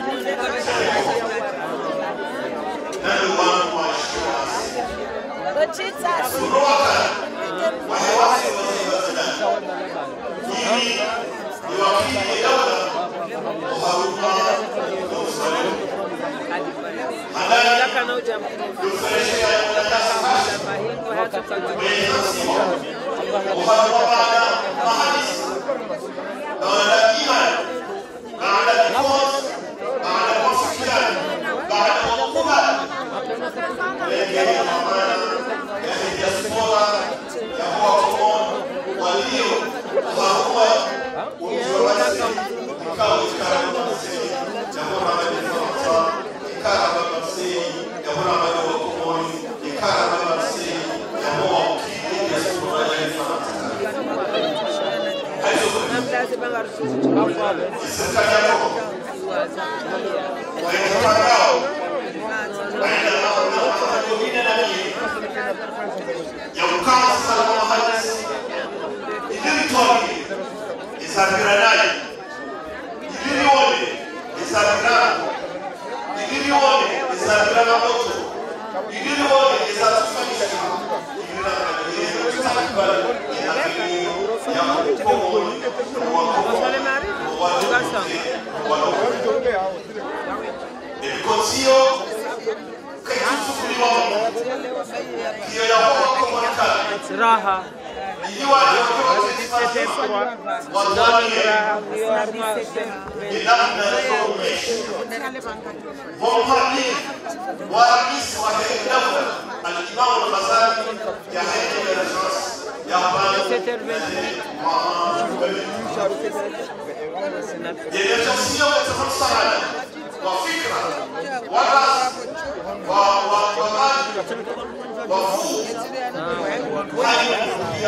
nani wanu wa shiwasi sunuwaka wahewasi wazibazina ili ni wakili dawla uharuma ufanyi El Consiglio che è tutto primo che è la comunità Raha io voglio che siete qua guardate io armate e danno ومحمد ورئيس وحيد الدولة الإمام الغزالي يحيى بن الرشاش يجسيو يتفصل وفكرة ورأس ومال وفوق وهذه هي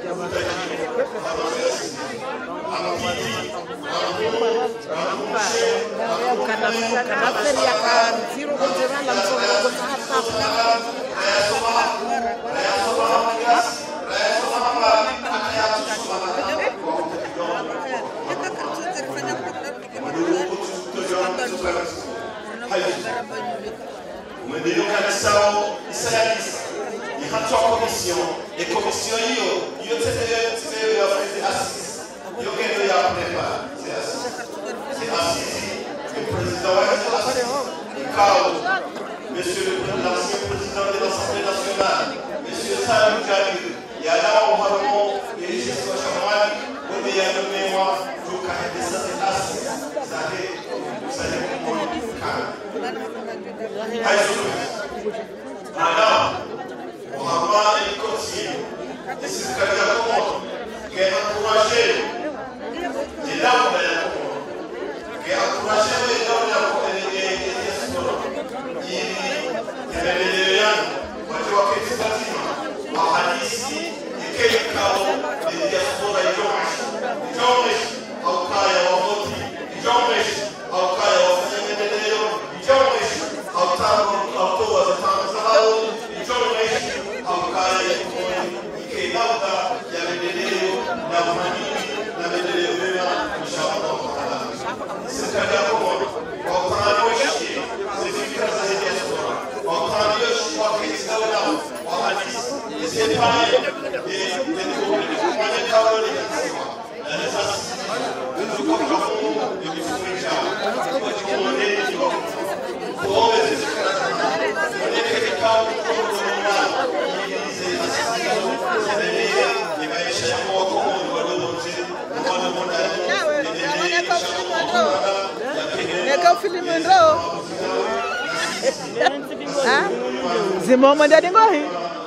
Umeendelea kanisa Israelis ni hata commission et commission hiyo yote ile ya Assisi hiyo kendo ya prepare c'est Assisi c'est Assisi le président wa Assisi Kao monsieur le l'ancien président de l'Assemblée nationale Ndio filimu ndio. Ah? Zimo mwenda ngohi.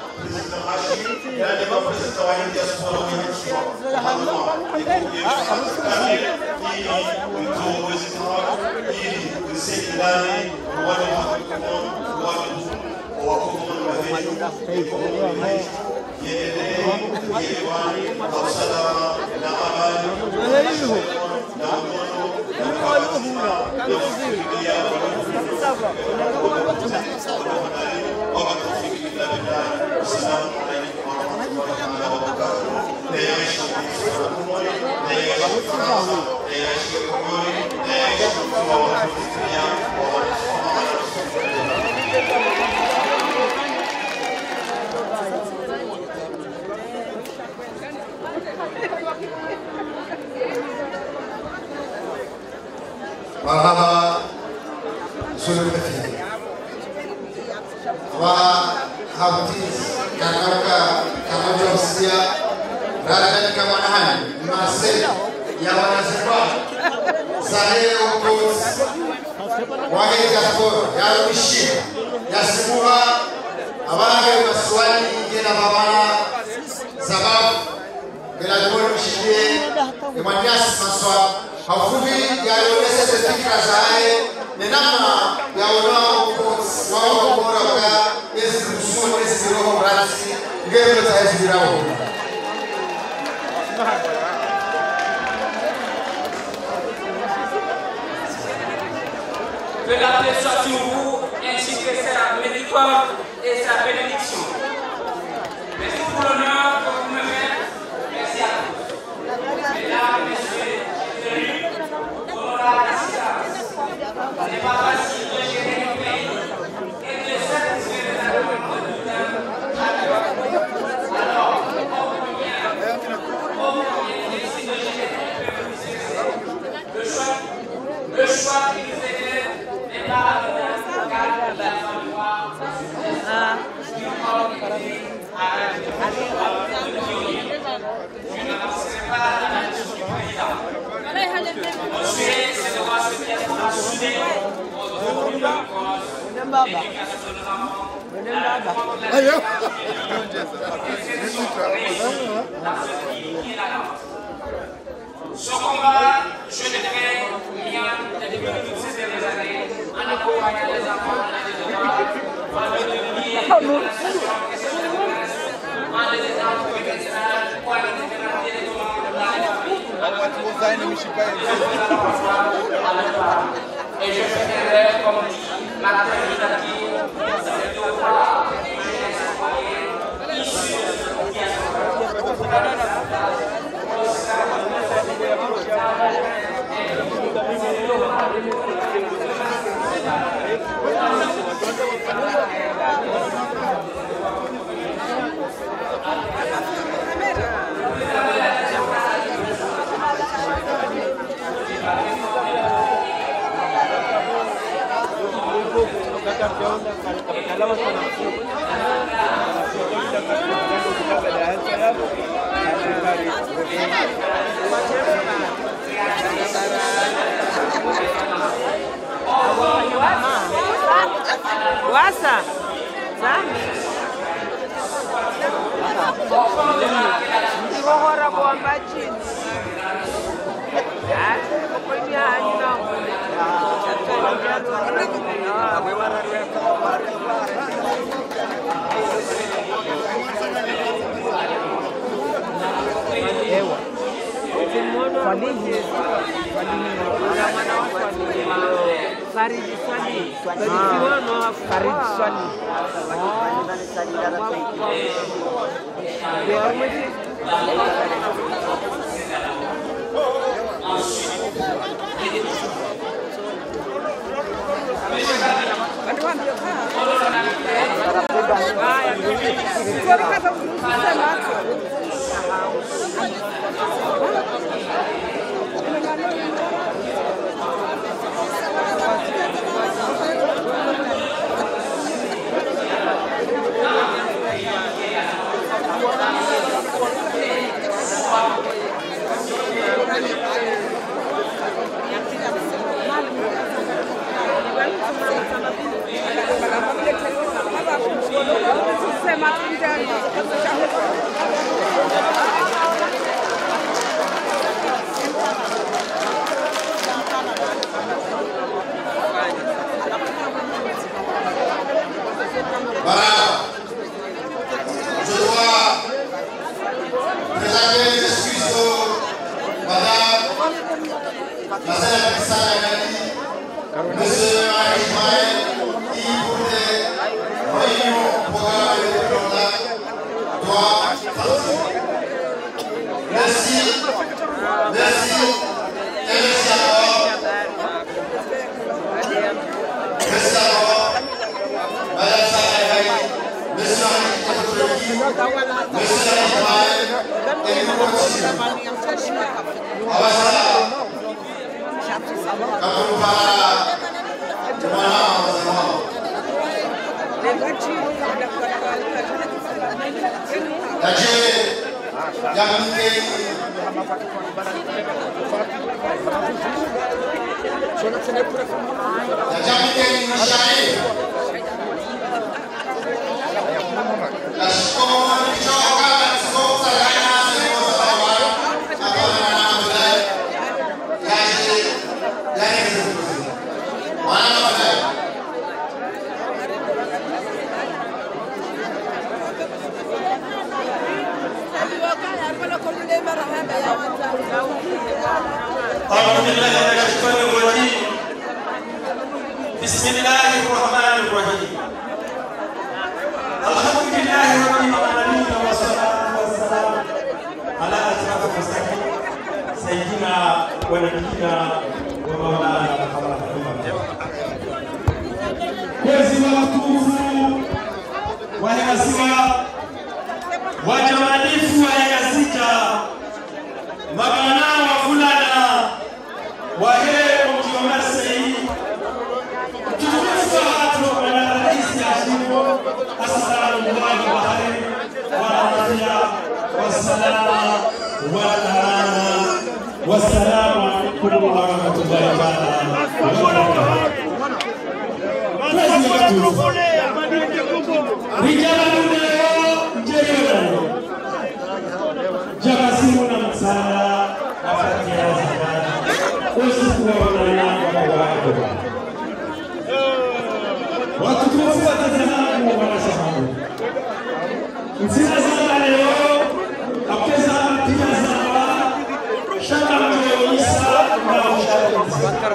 Marhaba, monsieur le préfet. Wa Habtis Kakaka Kamajosia Rajan Kamanahan Marseille ya wanasema Sahel Okos Wahe Jaspor ya Rushi ya Sibuha Abaga maswali ngena babana sababu bila jumla mshindie Emanias maswali hafuvi yaonyesha fikra zae ni namna ya wanao wao bora kwa esi msumo esi roho brasi ngebe za esi roho. Que la paix soit sur vous ainsi que sa miséricorde et sa bénédiction. Merci pour l'honneur que vous me faites. Merci à tous. Mesdames, messieurs, ce n'est pas facile de gérer un pays et de satisfaire les attentes de tout un. Alors, au combien, au combien il décide de gérer un peuple difficile. Le choix, le choix qui nous est fait n'est pas anodin, car il a falloir du corps à un de pionnier. Je n'avancerai pas à la nation du président. Mon souhait, c'est de voir ce territoire soudé autour d'une cause, l'éducation de nos enfants, la réforme de la vie, dans ce qui est la nôtre. Ce combat, je le fais bien depuis toutes ces dernières années, en accompagnant les enfants dans les devoirs, en leur donnant l'éducation et ses progrès, en les aidant pour le message, pour les différentes éléments de la famille. Et je finirai comme dit Martin Luther King, c'est le droit que j'ai citoyen issu de ce diaspora. Wasa. Ndivogora kuamba chini. Kwenye hanyina. Ewa. Swalihi. Farid Swali. Farid Swali. la sénatrice Sarah Gandhi, monsieur Ismaël, qui pour des réunions, programmes et des programmes, doit participer. Merci, merci, et merci d'abord. Merci d'abord, Madame Sarah Gandhi, monsieur Ismaël, monsieur Ismaël, et nous continuons. Ah, voilà. Quand on parle de أعوذ بالله من الشيطان الرجيم بسم الله الرحمن الرحيم الحمد لله رب العالمين والصلاة والسلام على أشرف المرسلين سيدنا ونبينا ومولانا محمد وزير watukufu wahasiwa wajamalifu wahasika magana wa fulana wahe mkiwamasei tukufu hatu wana raisi ya shimo assalamu alaikum wa rahmatullahi wassalama wa ta'ala wassalamu alaikum wa rahmatullahi wa barakatuh. Rijala leo njeriyo Jabasimu na msala afatia zakana usikuwa wanayanga kwa wako watukufu watazahamu wanasahamu msina sana leo apesa pia zawa shaka mjo isa na ushaka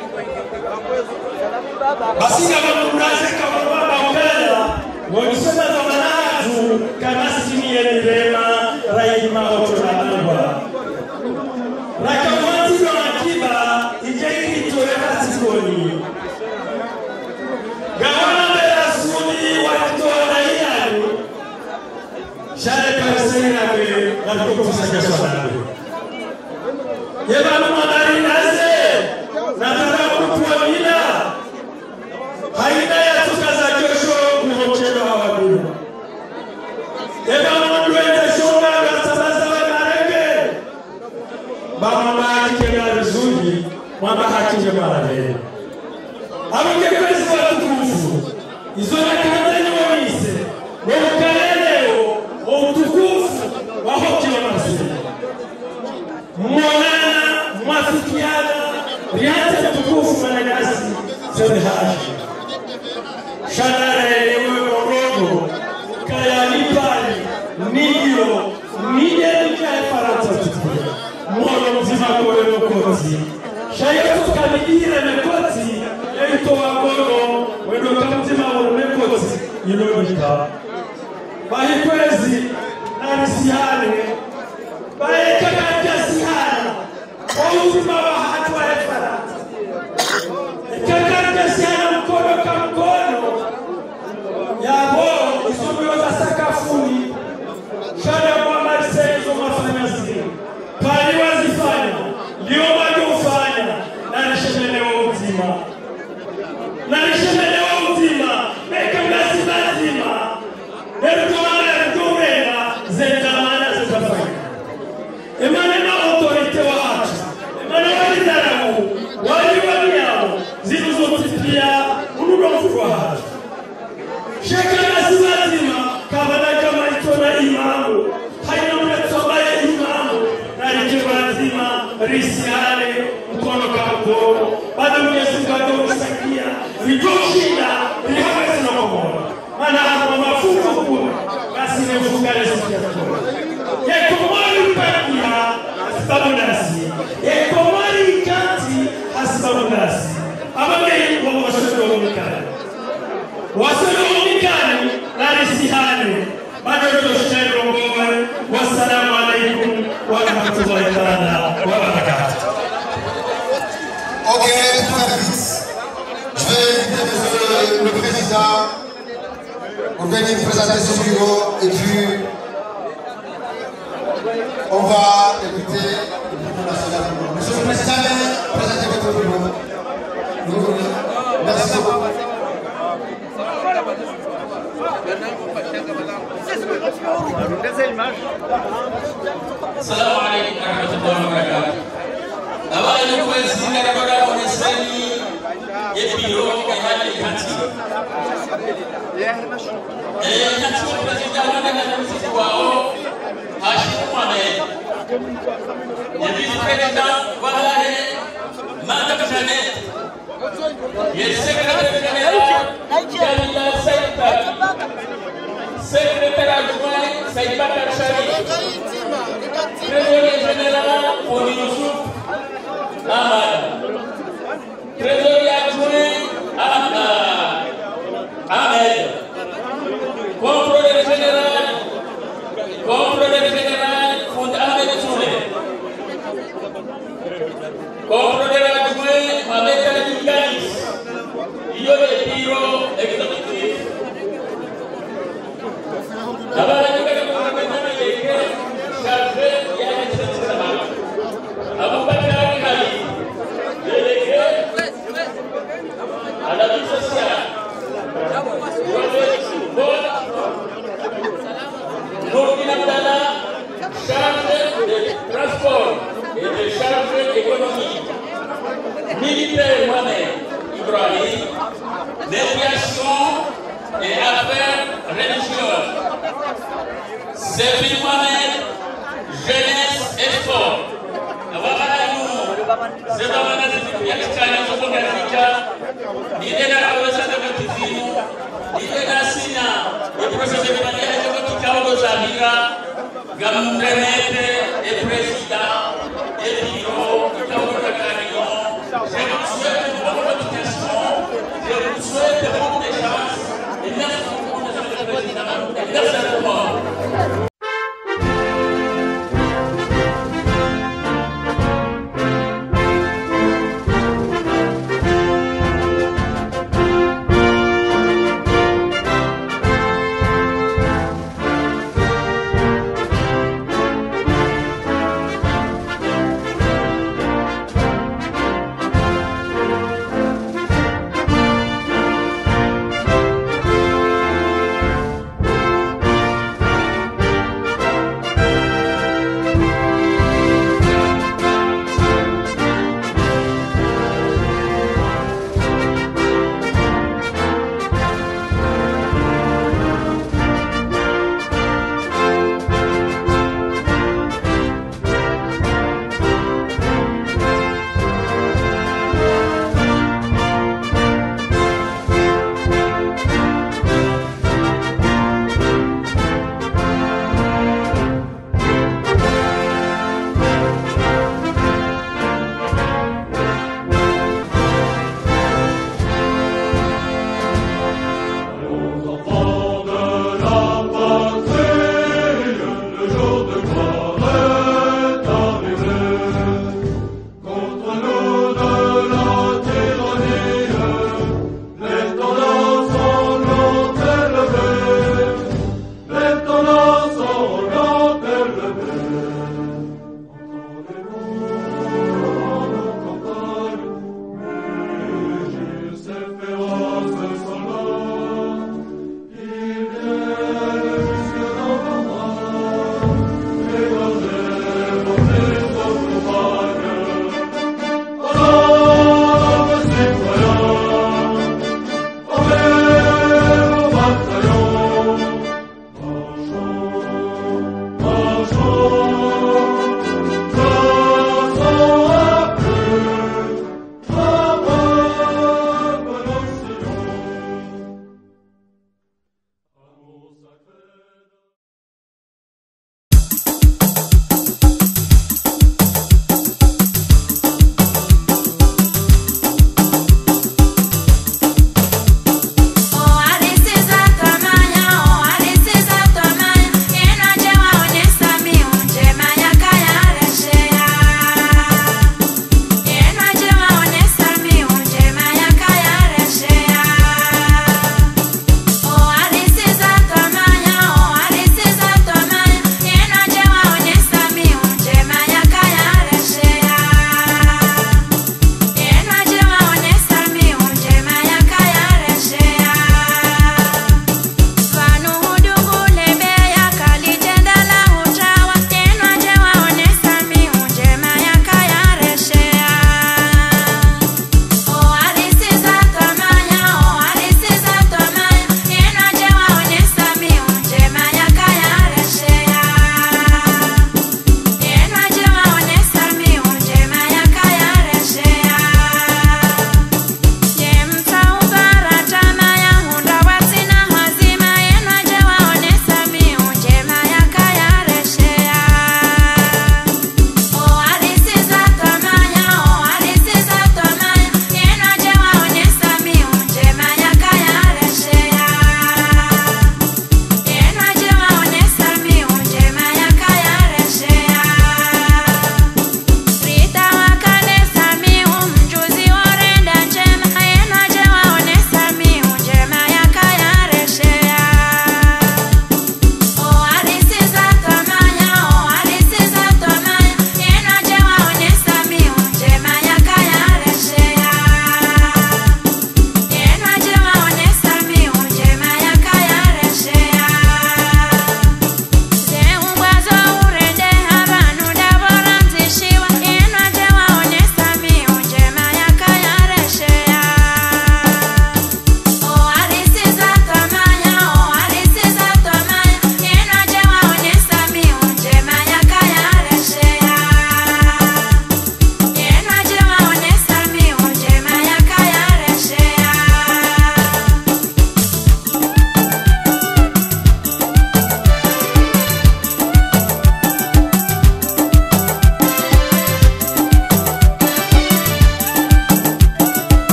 basi kama mkuraze kama baba mbela mwisema zamanatu kama simi yenilema raima otoramba rakamati no akiba ijeki toera sikoni gawana bela suni wakitoa yani shale pasena be na kukusanya swala yeba mwadari naze na tarabu kwa mina haina ya tukaza kesho kuhochelo hawabiru eba mwendwende shonga gasabaza wakarenge bama maki kena rizungi mwamba hakije marade abonge kwezi watukufu izo nakanzeni wawise womukaleleo womutukufu wahokilo masiri mwonana mwafikiana riate mtukufu managasi sebe hashi Shanare ewe orogo kaya nipali niyo niye nikae faransa tukuye mwono mzima kore mokoti shayetu kanigire mekoti eito wagono wendo kamzima wano mekoti ilo nika bahi kwezi nani sihane bahi kakaja sihane wauzima wa hatu wa faransa kakaja sihane mkono kamkono yabo isomyo za sakafuni shada kwa marseille mafanya siri pali wazifanya ndio waliofanya na nishemelewa uzima na nishemelewa uzima meka ngasi lazima ndio wale ndio zeta maana zitafanya emane na autorite wa watu emane walizarau wali waliao zilizotipia unudo mfuko watu shekana lazima kabla kama itona imamu haina mnatobaye imamu na likiwa lazima risiale mkono kamkono bado Mwenyezi Mungu atakusakia rijoshinda lihawezi na mkono maana hapo mafuko kuna basi ni mfungale sikia kwa yeko mwali mpakia sababu nasi yeko mwali kati Mukasi ababyeyi ngo bashobora kumukana wasoro kumukana narisihane bado shero ngoma wassalamu alaykum wa rahmatullahi wa barakatuh. Ok, très vite. Je vais inviter monsieur le président pour venir présenter son bureau et puis on va écouter le bureau national. Monsieur le président, présentez votre bureau. Merci beaucoup. Assalamu alaikum warahmatullahi wabarakatuh. Abana kubazinga bakora onesani yebiro ehali kanti. Eh kanti president wana na msisi wao Hashim Mohamed. Ye vice president wale Madam Janet. Ye secrétaire général Jamila Saïda. Secrétaire adjoint Saïd Bakar Sharif. Trésorier général Oni Youssouf Ahmad. Trésorier adjoint Ahmed. Contrôleur général Contrôleur général Found Ahmed Soule. Contrôleur adjoint Mohamed Ali Galis. Yole Biro exécutif. D'abord, nous chargé Aboubakar Ali, délégué à la vie sociale. Nourdine Abdallah, chargé de transport et de charge économique. Militaire Mohamed Ibrahim, médiation et affaires religieuses. Servi Mohamed, jeunesse et sport. Sebabana zikifia kitani kutoka Afrika nidena aweza kutifinu nidena sina iprocese de manière que kikao do Zamira gamundemete et président et bureau kikao de réunion. Je vous souhaite une bonne continuation, je vous souhaite beaucoup de chance et merci beaucoup monsieur le président et merci à tout le monde.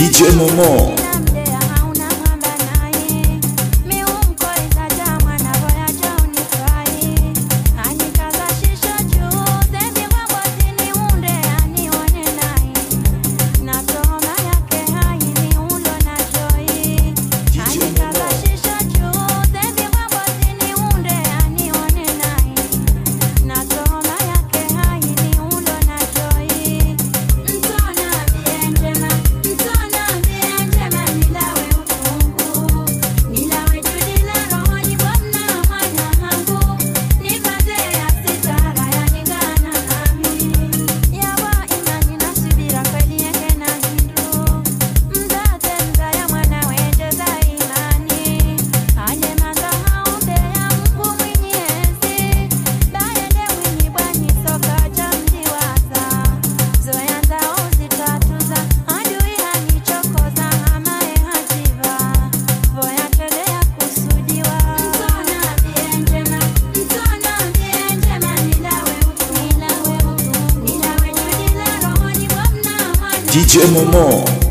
D J Momo. D J Momo.